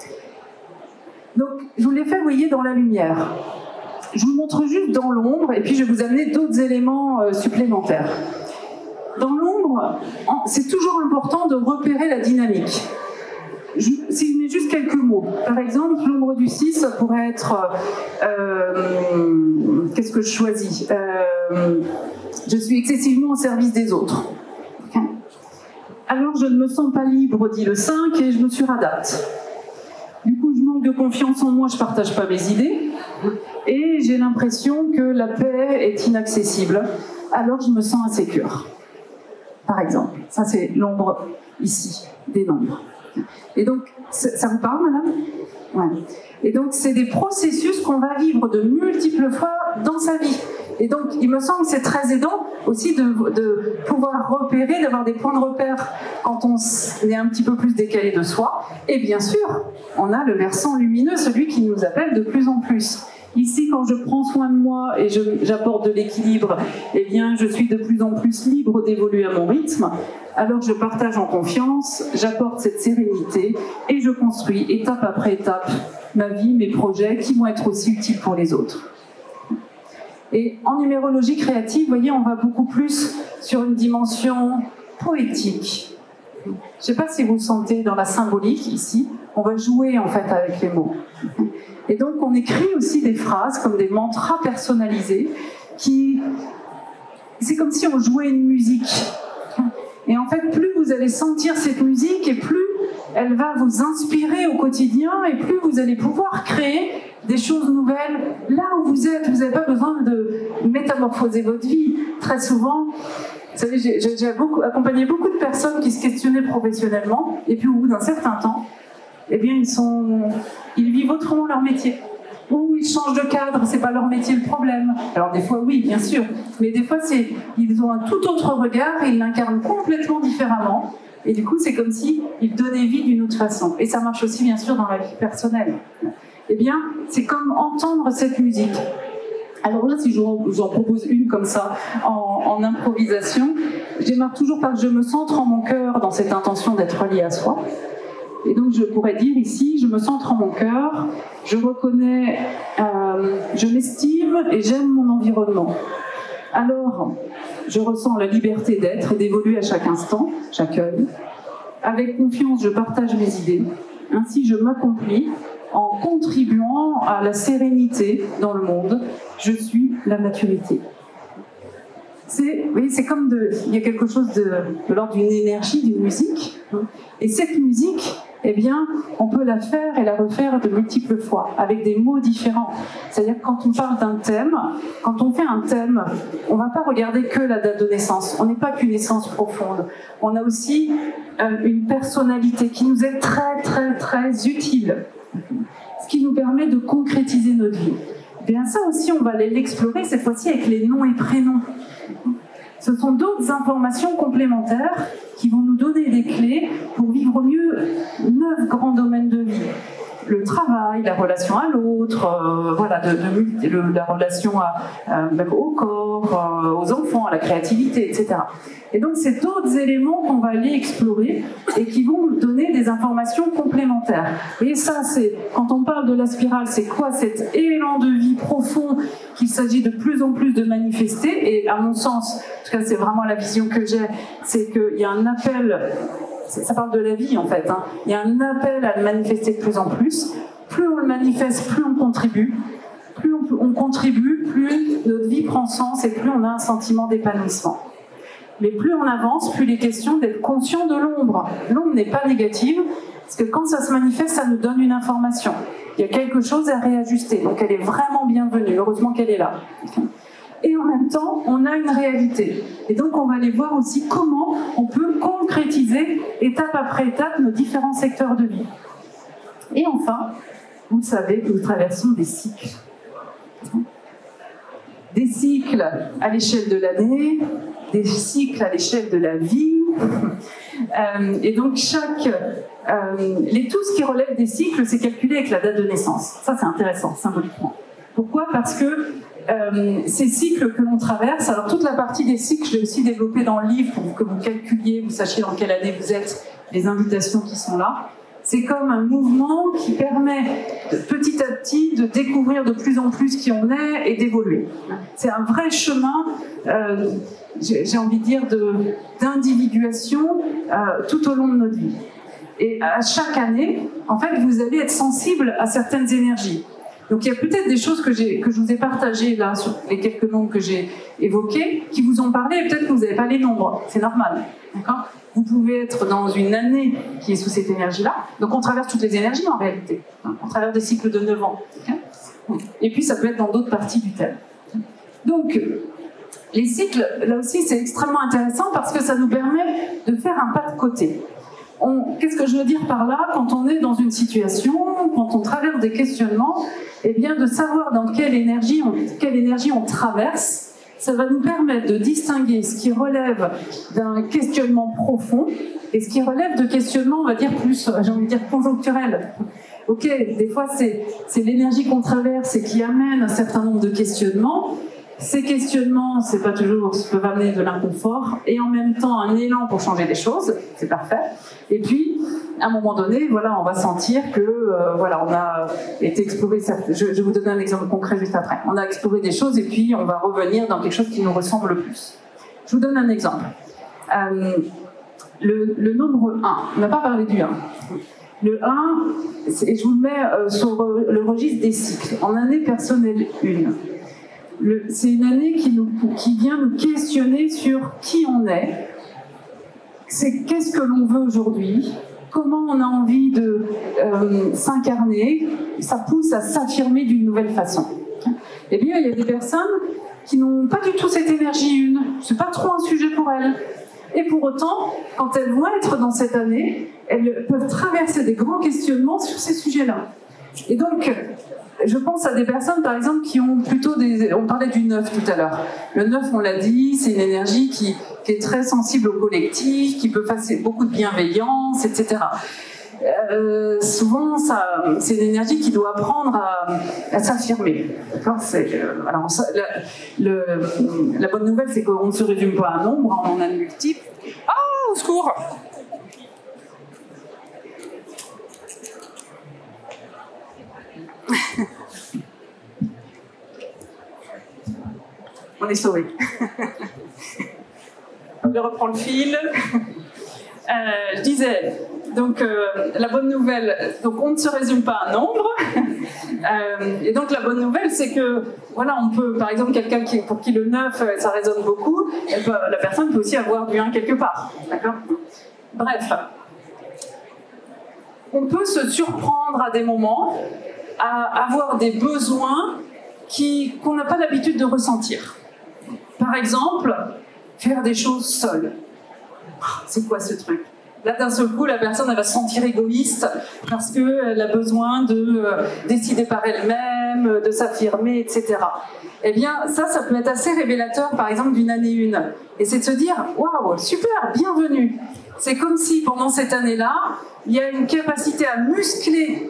A: Donc, je vous l'ai fait, vous voyez, dans la lumière. Je vous montre juste dans l'ombre, et puis je vais vous amener d'autres éléments supplémentaires. Dans l'ombre, c'est toujours important de repérer la dynamique. Si je mets juste quelques mots, par exemple, l'ombre du 6, ça pourrait être qu'est-ce que je choisis je suis excessivement au service des autres. Okay. Alors je ne me sens pas libre, dit le 5, et je me suradapte. Du coup, je manque de confiance en moi, je ne partage pas mes idées, et j'ai l'impression que la paix est inaccessible, alors je me sens insécure. Par exemple, ça c'est l'ombre ici, des nombres. Et donc, ça vous parle, madame ? Ouais. Et donc, c'est des processus qu'on va vivre de multiples fois dans sa vie. Et donc, il me semble que c'est très aidant aussi de pouvoir repérer, d'avoir des points de repère quand on est un petit peu plus décalé de soi. Et bien sûr, on a le versant lumineux, celui qui nous appelle de plus en plus. Ici, quand je prends soin de moi et j'apporte de l'équilibre, eh bien, je suis de plus en plus libre d'évoluer à mon rythme. Alors, je partage en confiance, j'apporte cette sérénité et je construis étape après étape ma vie, mes projets qui vont être aussi utiles pour les autres. Et en numérologie créative, vous voyez, on va beaucoup plus sur une dimension poétique. Je ne sais pas si vous le sentez dans la symbolique ici, on va jouer en fait avec les mots. Et donc on écrit aussi des phrases comme des mantras personnalisés c'est comme si on jouait une musique. Et en fait, plus vous allez sentir cette musique et plus elle va vous inspirer au quotidien et plus vous allez pouvoir créer des choses nouvelles là où vous êtes. Vous n'avez pas besoin de métamorphoser votre vie. Très souvent, vous savez, j'ai accompagné beaucoup de personnes qui se questionnaient professionnellement et puis au bout d'un certain temps, eh bien, ils vivent autrement leur métier. Ou ils changent de cadre, c'est pas leur métier le problème. Alors des fois oui, bien sûr, mais des fois ils ont un tout autre regard et ils l'incarnent complètement différemment. et du coup c'est comme si il donnait vie d'une autre façon. Et ça marche aussi bien sûr dans la vie personnelle. Eh bien, c'est comme entendre cette musique. Alors là, si je vous en propose une comme ça, en improvisation, je démarre toujours par que je me centre en mon cœur dans cette intention d'être relié à soi. Et donc je pourrais dire ici, je me centre en mon cœur, je reconnais, je m'estime et j'aime mon environnement. Alors, je ressens la liberté d'être et d'évoluer à chaque instant, j'accueille. Avec confiance, je partage mes idées. Ainsi, je m'accomplis en contribuant à la sérénité dans le monde. Je suis la maturité. C'est comme il y a quelque chose de l'ordre d'une énergie, d'une musique. Et cette musique, eh bien, on peut la faire et la refaire de multiples fois, avec des mots différents. C'est-à-dire que quand on parle d'un thème, quand on fait un thème, on ne va pas regarder que la date de naissance. On n'est pas qu'une essence profonde. On a aussi une personnalité qui nous est très, très, très utile. Ce qui nous permet de concrétiser notre vie. Et bien ça aussi, on va aller l'explorer cette fois-ci avec les noms et prénoms. Ce sont d'autres informations complémentaires qui vont nous donner des clés pour vivre mieux 9 grands domaines de vie. Le travail, la relation à l'autre, voilà, la relation même au corps, aux enfants, à la créativité, etc. Et donc, c'est d'autres éléments qu'on va aller explorer et qui vont nous donner des informations complémentaires. Et ça, c'est, quand on parle de la spirale, c'est quoi cet élan de vie profond qu'il s'agit de plus en plus de manifester? Et à mon sens, en tout cas, c'est vraiment la vision que j'ai, c'est qu'il y a un appel. Ça parle de la vie en fait. Il y a un appel à le manifester de plus en plus. Plus on le manifeste, plus on contribue. Plus on contribue, plus notre vie prend sens et plus on a un sentiment d'épanouissement. Mais plus on avance, plus il est question d'être conscient de l'ombre. L'ombre n'est pas négative, parce que quand ça se manifeste, ça nous donne une information. Il y a quelque chose à réajuster, donc elle est vraiment bienvenue. Heureusement qu'elle est là. Et en même temps, on a une réalité. Et donc, on va aller voir aussi comment on peut concrétiser, étape après étape, nos différents secteurs de vie. Et enfin, vous savez que nous traversons des cycles. Des cycles à l'échelle de l'année, des cycles à l'échelle de la vie. Et donc, tout ce qui relève des cycles, c'est calculé avec la date de naissance. Ça, c'est intéressant, symboliquement. Pourquoi ? Parce que ces cycles que l'on traverse, alors toute la partie des cycles, je l'ai aussi développée dans le livre pour que vous calculiez, vous sachiez dans quelle année vous êtes, les invitations qui sont là. C'est comme un mouvement qui permet petit à petit de découvrir de plus en plus qui on est et d'évoluer. C'est un vrai chemin, j'ai envie de dire, d'individuation tout au long de notre vie. Et à chaque année, en fait, vous allez être sensible à certaines énergies. Donc il y a peut-être des choses que je vous ai partagées là sur les quelques nombres que j'ai évoqués, qui vous ont parlé, et peut-être que vous n'avez pas les nombres, c'est normal. D'accord ? Vous pouvez être dans une année qui est sous cette énergie-là, donc on traverse toutes les énergies en réalité. On traverse des cycles de 9 ans. Et puis ça peut être dans d'autres parties du thème. Donc les cycles, là aussi c'est extrêmement intéressant parce que ça nous permet de faire un pas de côté. Qu'est-ce que je veux dire par là? Quand on est dans une situation, quand on traverse des questionnements, eh bien de savoir dans quelle énergie on traverse, ça va nous permettre de distinguer ce qui relève d'un questionnement profond et ce qui relève de questionnements, on va dire plus, j'ai envie de dire conjoncturels. Ok, des fois c'est l'énergie qu'on traverse et qui amène un certain nombre de questionnements. Ces questionnements, c'est pas toujours, ça peut amener de l'inconfort et en même temps un élan pour changer les choses, c'est parfait. Et puis, à un moment donné, voilà, on va sentir que, voilà, on a été exploré. Je vais vous donner un exemple concret juste après. On a exploré des choses et puis on va revenir dans quelque chose qui nous ressemble le plus. Je vous donne un exemple. Le nombre 1. On n'a pas parlé du 1. Le 1, je vous le mets sur le registre des cycles. En année personnelle 1. C'est une année qui vient nous questionner sur qui on est, qu'est-ce que l'on veut aujourd'hui, comment on a envie de s'incarner, ça pousse à s'affirmer d'une nouvelle façon. Eh bien, il y a des personnes qui n'ont pas du tout cette énergie 1, c'est pas trop un sujet pour elles. Et pour autant, quand elles vont être dans cette année, elles peuvent traverser des grands questionnements sur ces sujets-là. Et donc, je pense à des personnes, par exemple, qui ont plutôt des... On parlait du 9 tout à l'heure. Le 9, on l'a dit, c'est une énergie qui est très sensible au collectif, qui peut faire beaucoup de bienveillance, etc. Souvent, c'est une énergie qui doit apprendre à s'affirmer. La bonne nouvelle, c'est qu'on ne se résume pas à un nombre, on en a de multiples. Ah, au secours! On est sauvés. Je reprends le fil. Je disais, donc la bonne nouvelle, donc on ne se résume pas à un nombre. Et donc la bonne nouvelle, c'est que voilà, on peut, par exemple, quelqu'un pour qui le 9, ça résonne beaucoup, la personne peut aussi avoir du 1 quelque part. D'accord ? Bref. On peut se surprendre à des moments à avoir des besoins qu'on n'a pas l'habitude de ressentir. Par exemple, faire des choses seule. C'est quoi ce truc ? Là, d'un seul coup, la personne elle va se sentir égoïste parce qu'elle a besoin de décider par elle-même, de s'affirmer, etc. Eh bien, ça peut être assez révélateur, par exemple, d'une année 1. Et c'est de se dire, waouh, super, bienvenue. C'est comme si, pendant cette année-là, il y a une capacité à muscler,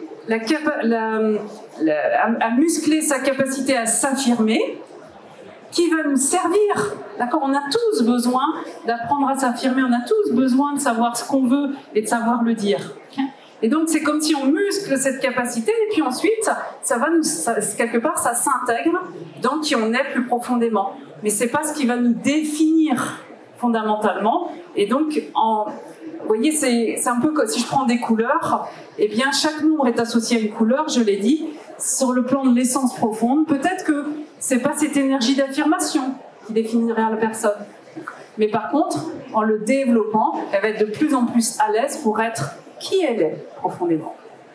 A: à muscler sa capacité à s'affirmer, qui va nous servir. D'accord ? On a tous besoin d'apprendre à s'affirmer, on a tous besoin de savoir ce qu'on veut et de savoir le dire. Okay ? Et donc, c'est comme si on muscle cette capacité, et puis ensuite, quelque part, ça s'intègre dans qui on est plus profondément. Mais c'est pas ce qui va nous définir fondamentalement. Et donc, vous voyez, c'est un peu comme si je prends des couleurs, eh bien, chaque nombre est associé à une couleur, je l'ai dit, sur le plan de l'essence profonde. Peut-être que c'est pas cette énergie d'affirmation qui définirait la personne. Mais par contre, en le développant, elle va être de plus en plus à l'aise pour être qui elle est profondément.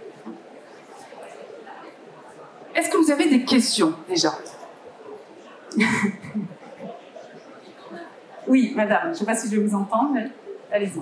A: Est-ce que vous avez des questions déjà ? Oui, madame, je ne sais pas si je vais vous entendre, mais allez-y.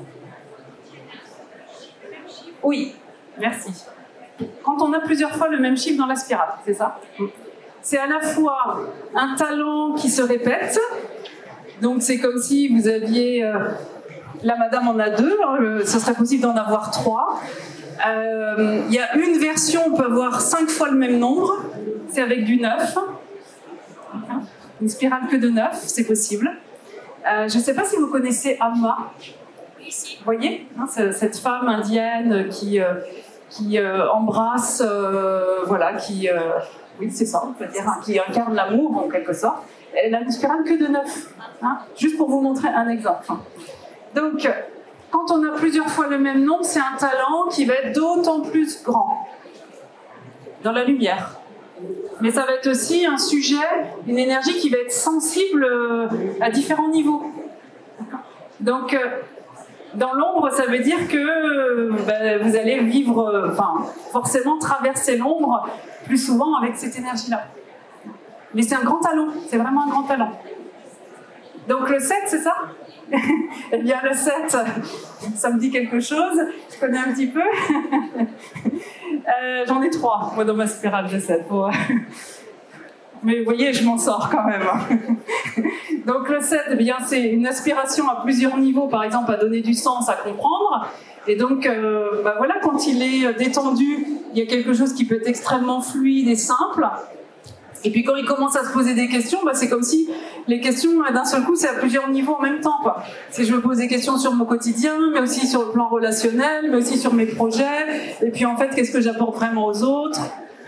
A: Oui, merci. Quand on a plusieurs fois le même chiffre dans la spirale, c'est ça ? C'est à la fois un talent qui se répète, donc c'est comme si vous aviez... là, madame en a 2, ça serait possible d'en avoir 3. Il y a une version, on peut avoir 5 fois le même nombre, c'est avec du 9. Une spirale que de 9, c'est possible. Je ne sais pas si vous connaissez Amma. Vous voyez, hein, cette femme indienne qui embrasse, voilà, oui, c'est ça, on peut dire, hein, qui incarne l'amour en quelque sorte. Elle a une spirale que de 9, hein, juste pour vous montrer un exemple. Donc, quand on a plusieurs fois le même nombre, c'est un talent qui va être d'autant plus grand dans la lumière. Mais ça va être aussi un sujet, une énergie qui va être sensible à différents niveaux. Donc, dans l'ombre, ça veut dire que vous allez vivre, forcément traverser l'ombre plus souvent avec cette énergie-là. Mais c'est un grand talent, c'est vraiment un grand talent. Donc le 7, c'est ça ? Eh bien le 7, ça me dit quelque chose, je connais un petit peu. J'en ai 3, moi, dans ma spirale de 7. Mais vous voyez, je m'en sors quand même. Donc le 7, eh bien, c'est une aspiration à plusieurs niveaux, par exemple à donner du sens, à comprendre. Et donc, voilà, quand il est détendu, il y a quelque chose qui peut être extrêmement fluide et simple. Et puis quand il commence à se poser des questions, c'est comme si les questions, d'un seul coup, c'est à plusieurs niveaux en même temps, quoi. Si je me pose des questions sur mon quotidien, mais aussi sur le plan relationnel, mais aussi sur mes projets, et puis en fait, qu'est-ce que j'apporte vraiment aux autres ?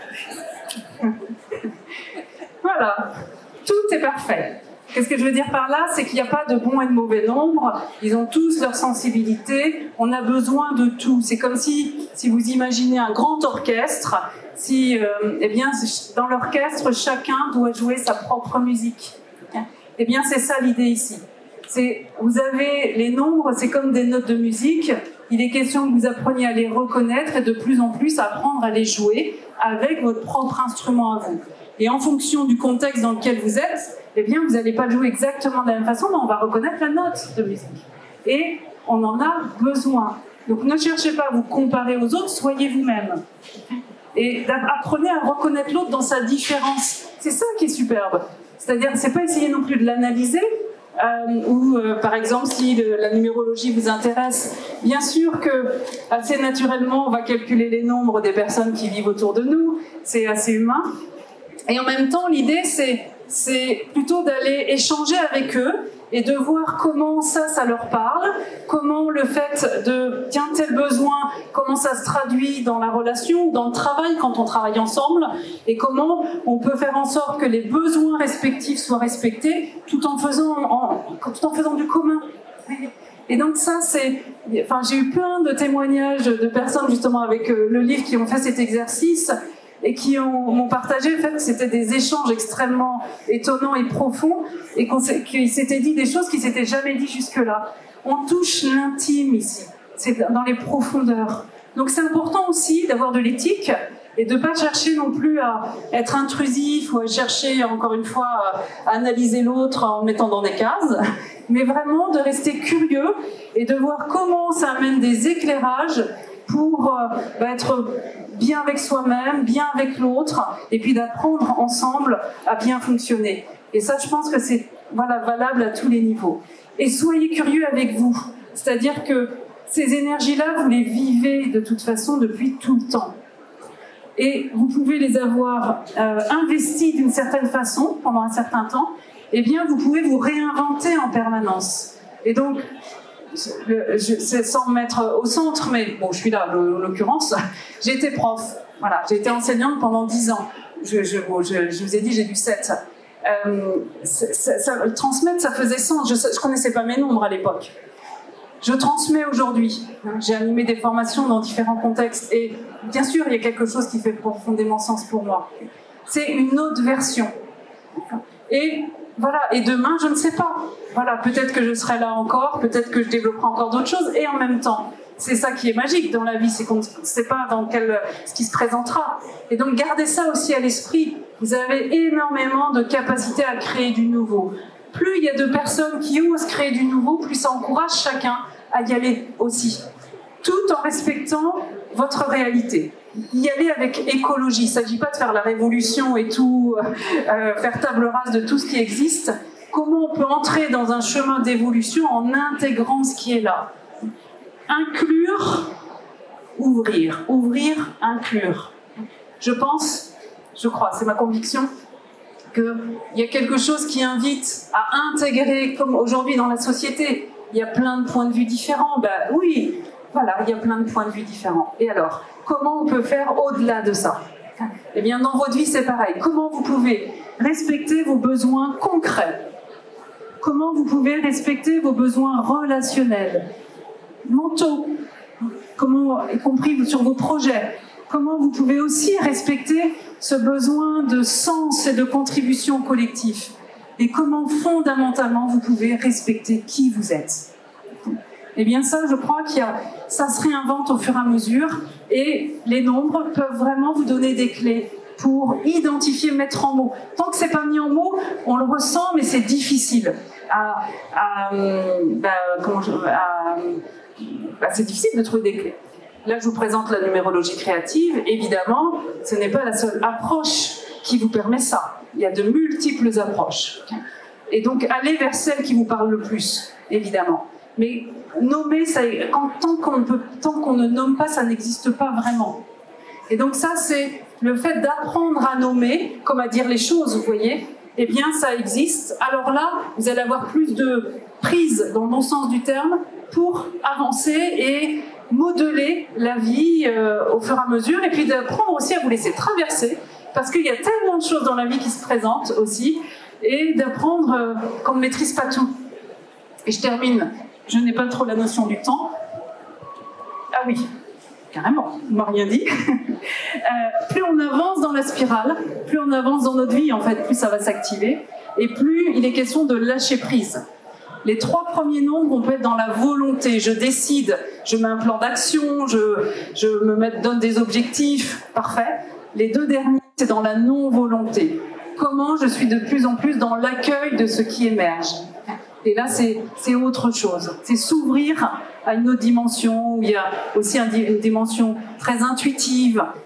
A: Voilà, tout est parfait. Qu'est-ce que je veux dire par là ? C'est qu'il n'y a pas de bon et de mauvais nombre, ils ont tous leur sensibilité, on a besoin de tout. C'est comme si vous imaginez un grand orchestre, eh bien, dans l'orchestre, chacun doit jouer sa propre musique. Eh bien, c'est ça l'idée ici. Vous avez les nombres, c'est comme des notes de musique, il est question que vous appreniez à les reconnaître et de plus en plus apprendre à les jouer avec votre propre instrument à vous. Et en fonction du contexte dans lequel vous êtes, eh bien, vous n'allez pas le jouer exactement de la même façon, mais on va reconnaître la note de musique. Et on en a besoin. Donc ne cherchez pas à vous comparer aux autres, soyez vous-même. Et apprenez à reconnaître l'autre dans sa différence. C'est ça qui est superbe. C'est-à-dire, c'est pas essayer non plus de l'analyser, par exemple, si la numérologie vous intéresse, bien sûr que assez naturellement, on va calculer les nombres des personnes qui vivent autour de nous, c'est assez humain. Et en même temps, l'idée, c'est plutôt d'aller échanger avec eux et de voir comment ça leur parle, comment le fait de tiens, tel besoin, comment ça se traduit dans la relation, dans le travail, quand on travaille ensemble, et comment on peut faire en sorte que les besoins respectifs soient respectés tout en faisant du commun. Et donc ça, j'ai eu plein de témoignages de personnes justement avec le livre qui ont fait cet exercice et qui m'ont partagé le fait que c'était des échanges extrêmement étonnants et profonds et qu'ils s'étaient dit des choses qu'ils ne s'étaient jamais dit jusque-là. On touche l'intime ici, c'est dans les profondeurs. Donc c'est important aussi d'avoir de l'éthique et de ne pas chercher non plus à être intrusif ou à chercher, encore une fois, à analyser l'autre en le mettant dans des cases, mais vraiment de rester curieux et de voir comment ça amène des éclairages pour être bien avec soi-même, bien avec l'autre, et puis d'apprendre ensemble à bien fonctionner. Et ça, je pense que c'est valable à tous les niveaux. Et soyez curieux avec vous. C'est-à-dire que ces énergies-là, vous les vivez de toute façon depuis tout le temps. Et vous pouvez les avoir investies d'une certaine façon pendant un certain temps, eh bien, vous pouvez vous réinventer en permanence. Et donc, c'est sans me mettre au centre, mais bon, je suis là, en l'occurrence, j'ai été prof, voilà, j'ai été enseignante pendant 10 ans. Je vous ai dit, j'ai du 7. Transmettre, ça faisait sens. Je ne connaissais pas mes nombres à l'époque. Je transmets aujourd'hui. J'ai animé des formations dans différents contextes et bien sûr, il y a quelque chose qui fait profondément sens pour moi. C'est une autre version. Et voilà, et demain, je ne sais pas. Voilà, peut-être que je serai là encore, peut-être que je développerai encore d'autres choses, et en même temps, c'est ça qui est magique dans la vie, c'est qu'on ne sait pas ce qui se présentera. Et donc, gardez ça aussi à l'esprit. Vous avez énormément de capacité à créer du nouveau. Plus il y a de personnes qui osent créer du nouveau, plus ça encourage chacun à y aller aussi. Tout en respectant votre réalité. Y aller avec écologie. Il ne s'agit pas de faire la révolution et tout, faire table rase de tout ce qui existe. Comment on peut entrer dans un chemin d'évolution en intégrant ce qui est là? Inclure, ouvrir. Ouvrir, inclure. Je crois, c'est ma conviction, qu'il y a quelque chose qui invite à intégrer, comme aujourd'hui dans la société, il y a plein de points de vue différents. Ben oui, voilà, il y a plein de points de vue différents. Et alors, comment on peut faire au-delà de ça? Eh bien, dans votre vie, c'est pareil. Comment vous pouvez respecter vos besoins concrets? Comment vous pouvez respecter vos besoins relationnels, mentaux, y compris sur vos projets? Comment vous pouvez aussi respecter ce besoin de sens et de contribution collective? Et comment fondamentalement vous pouvez respecter qui vous êtes? Eh bien ça, je crois ça se réinvente au fur et à mesure et les nombres peuvent vraiment vous donner des clés pour identifier, mettre en mots. Tant que c'est pas mis en mots, on le ressent, mais c'est difficile. C'est difficile de trouver des clés. Là, je vous présente la numérologie créative. Évidemment, ce n'est pas la seule approche qui vous permet ça. Il y a de multiples approches. Et donc, allez vers celle qui vous parle le plus, évidemment. Mais nommer, tant qu'on ne nomme pas, ça n'existe pas vraiment. Et donc ça, c'est le fait d'apprendre à nommer, comme à dire les choses, vous voyez, eh bien, ça existe. Alors là, vous allez avoir plus de prise, dans le bon sens du terme, pour avancer et modeler la vie au fur et à mesure, et puis d'apprendre aussi à vous laisser traverser, parce qu'il y a tellement de choses dans la vie qui se présentent aussi, et d'apprendre qu'on ne maîtrise pas tout. Et je termine, je n'ai pas trop la notion du temps. Ah oui, carrément, on ne m'a rien dit. Plus on avance dans la spirale, plus on avance dans notre vie, en fait, plus ça va s'activer, et plus il est question de lâcher prise. Les 3 premiers nombres, on peut être dans la volonté. Je décide, je mets un plan d'action, je me donne des objectifs, parfait. Les 2 derniers, c'est dans la non-volonté. Comment je suis de plus en plus dans l'accueil de ce qui émerge. Et là, c'est autre chose. C'est s'ouvrir à une autre dimension, où il y a aussi une dimension très intuitive,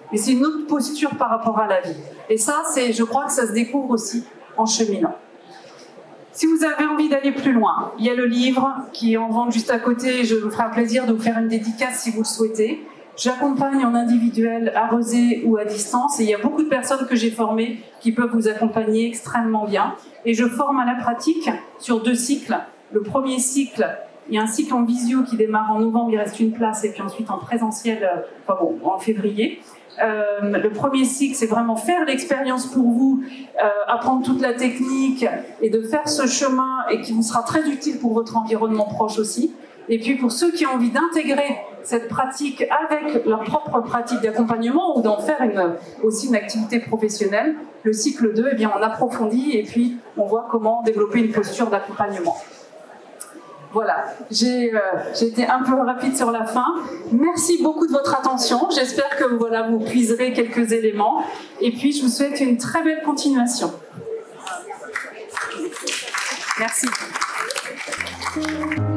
A: mais c'est une autre posture par rapport à la vie. Et ça, je crois que ça se découvre aussi en cheminant. Si vous avez envie d'aller plus loin, il y a le livre qui est en vente juste à côté. Je vous ferai un plaisir de vous faire une dédicace si vous le souhaitez. J'accompagne en individuel, à Rezé ou à distance. Et il y a beaucoup de personnes que j'ai formées qui peuvent vous accompagner extrêmement bien. Et je forme à la pratique sur 2 cycles. Le premier cycle, il y a un cycle en visio qui démarre en novembre, il reste une place, et puis ensuite en présentiel, en février. Le premier cycle, c'est vraiment faire l'expérience pour vous, apprendre toute la technique et de faire ce chemin et qui vous sera très utile pour votre environnement proche aussi. Et puis pour ceux qui ont envie d'intégrer cette pratique avec leur propre pratique d'accompagnement ou d'en faire aussi une activité professionnelle, le cycle 2, eh bien, on approfondit et puis on voit comment développer une posture d'accompagnement. Voilà, j'ai été un peu rapide sur la fin. Merci beaucoup de votre attention. J'espère que vous puiserez quelques éléments. Et puis, je vous souhaite une très belle continuation. Merci.